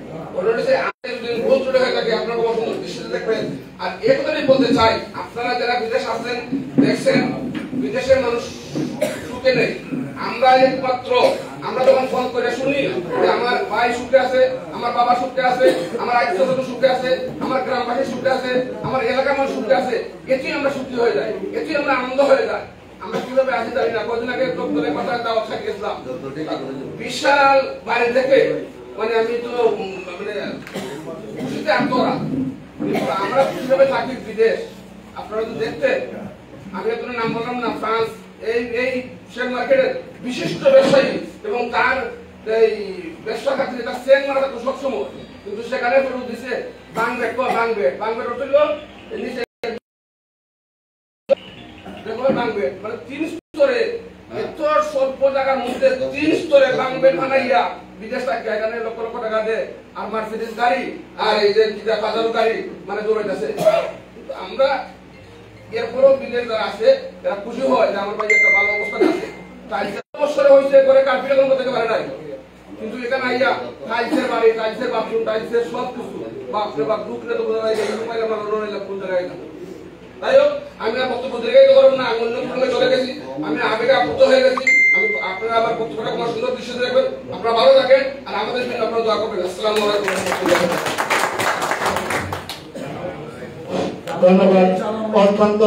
আর এই কথাই বলতে চাই, আপনারা যারা বিদেশ আসছেন দেখছেন, বিদেশের মানুষ সুখে নেই। আমরা একমাত্র আমরা যখন ফোন করে শুনি যে আমার ভাই সুখে আছে, আমার বাবা সুখে আছে, আমার আত্মীয় সুখে আছে, আমার গ্রামবাসী সুখে আছে, আমার এলাকার মানুষ সুখে আছে, এটি আমরা সুখী হয়ে যাই, এটি আমরা আনন্দ হয়ে যায়। আমরা কিভাবে আসি জানি না। কদিন আগে দপ্তরে কথা দাওয়াত গেছিলাম, বিশাল বাড়ি থেকে, মানে আমি তো মানে খুশিতে আত্মরা, আমরা কিভাবে থাকি বিদেশ আপনারা তো দেখতেন। আমি আপনার নাম বললাম না, ফ্রান্স, এই শেয়ার মার্কেটের বিশিষ্ট ব্যবসায়ী এবং তার এই ব্যবসা খাতিরে তার সেন মারা থাকতো সবসময়, কিন্তু সেখানে ফেরত দিছে বাংবে বাংবে বাংবে রটল নিচে বাংবে, মানে 3 স্তরে এত স্বল্প টাকার মধ্যে 3 স্তরে বাংবেন বানাইয়া বিদেশ থেকে এখানে লক্ষ লক্ষ টাকা দেয় আর মার্সিডিজ গাড়ি আর এই যে বাজার গাড়ি মানে দৌড়াইতেছে। আমরা এরপরও বিদেশ যারা আছে তারা খুশি হয় যে আমার ভাই একটা ভালো অবস্থানে আছে। বছরে হয়েছে করে কার্পিটা কোনো করতে পারে নাই, কিন্তু এখানে আইয়া টাইলসের বাড়ি, টাইলসের বাথরুম, টাইলসের সব কিছু বাপরে বাপ ঢুকলে তো বোঝা যায় যে মোবাইল আমার রোনাইলা কোন জায়গায় না। তাই হোক আমি আর বক্তব্য দীর্ঘায়িত করব না, আমি অন্য প্রসঙ্গে চলে গেছি, আমি আবেগে আপ্লুত হয়ে গেছি। আমি আপনারা আমার বক্তব্যটা কোনো সুন্দর দৃশ্য দেখবেন, আপনারা ভালো থাকেন আর আমাদের জন্য আপনারা দোয়া করবেন। আসসালামু আলাইকুম ওয়া রাহমাতুল্লাহি ওয়া বারাকাতুহু। ধন্যবাদ। অত্যন্ত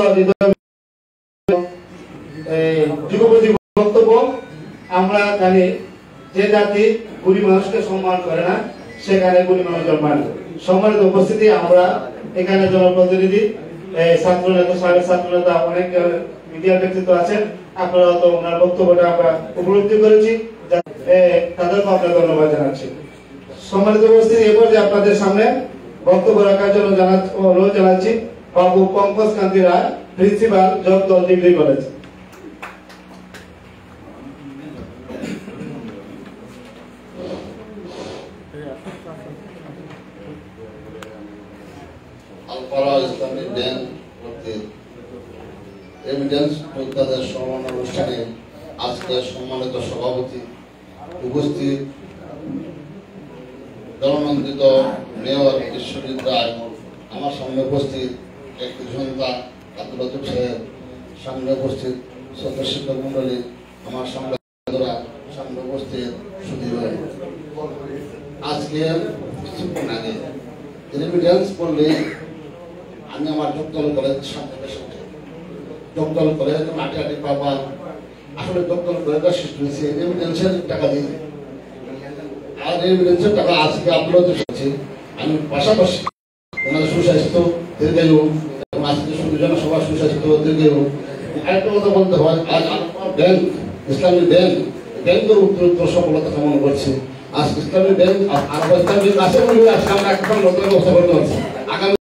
যুগপতি বক্তব্য। আমরা জানি যে জাতি গরিব মানুষকে সম্মান করে না সেখানে গরিব মানুষ জন্মায়। সম্মানিত উপস্থিতি, আমরা এখানে জনপ্রতিনিধি, ছাত্র নেতা, সাবেক ছাত্র নেতা, অনেক মিডিয়ার ব্যক্তিত্ব আছেন। আপনারা তো ওনার বক্তব্যটা আমরা উপলব্ধি করেছি, তাদেরকে আমরা ধন্যবাদ জানাচ্ছি। সম্মানিত উপস্থিতি, এরপর যে আপনাদের সামনে বক্তব্য রাখার জন্য অনুরোধ জানাচ্ছি Babu Pankaj Kanti Roy, principal, Jagadal degree college. Al Arafa Islamic bank কর্তৃক রেমিটেন্স যোদ্ধাদের সম্মান অনুষ্ঠানে আজকে সম্মানিত সভাপতি, উপস্থিত জননন্দিত মেয়র বিশ্বজিৎ রায়, আমার সামনে উপস্থিত একটি সন্তান আব্দুল লতিফ সাহেব, সামনে উপস্থিত ছাত্র শিক্ষক মন্ডলী, আমার সামনে উপস্থিত সুধীর ভাই। আজকে কিছুক্ষণ আগে রেমিটেন্স বললে আমি আমার জগদল কলেজ জগদল কলেজ আটি পাবা, আসলে জগদল কলেজটা সৃষ্টি হয়েছে রেমিটেন্সের টাকা দিয়ে। আর রেমিটেন্সের টাকা আজকে আপনারা আমি পাশাপাশি ওনাদের সুস্বাস্থ্য দীর্ঘায়ু এবং আজকে সুবিধা সবার সুস্বাস্থ্য দীর্ঘায়ু। আরেকটা কথা বলতে হয়, আজ ব্যাংক, ইসলামী ব্যাংকের উত্তরোত্তর সফলতা কামনা করছে। আজ ইসলামী ব্যাংক আর ইসলামী ব্যাংক আছে বলে আজকে আমরা একটা নতুন ব্যবস্থা করতে পারছি। আগামী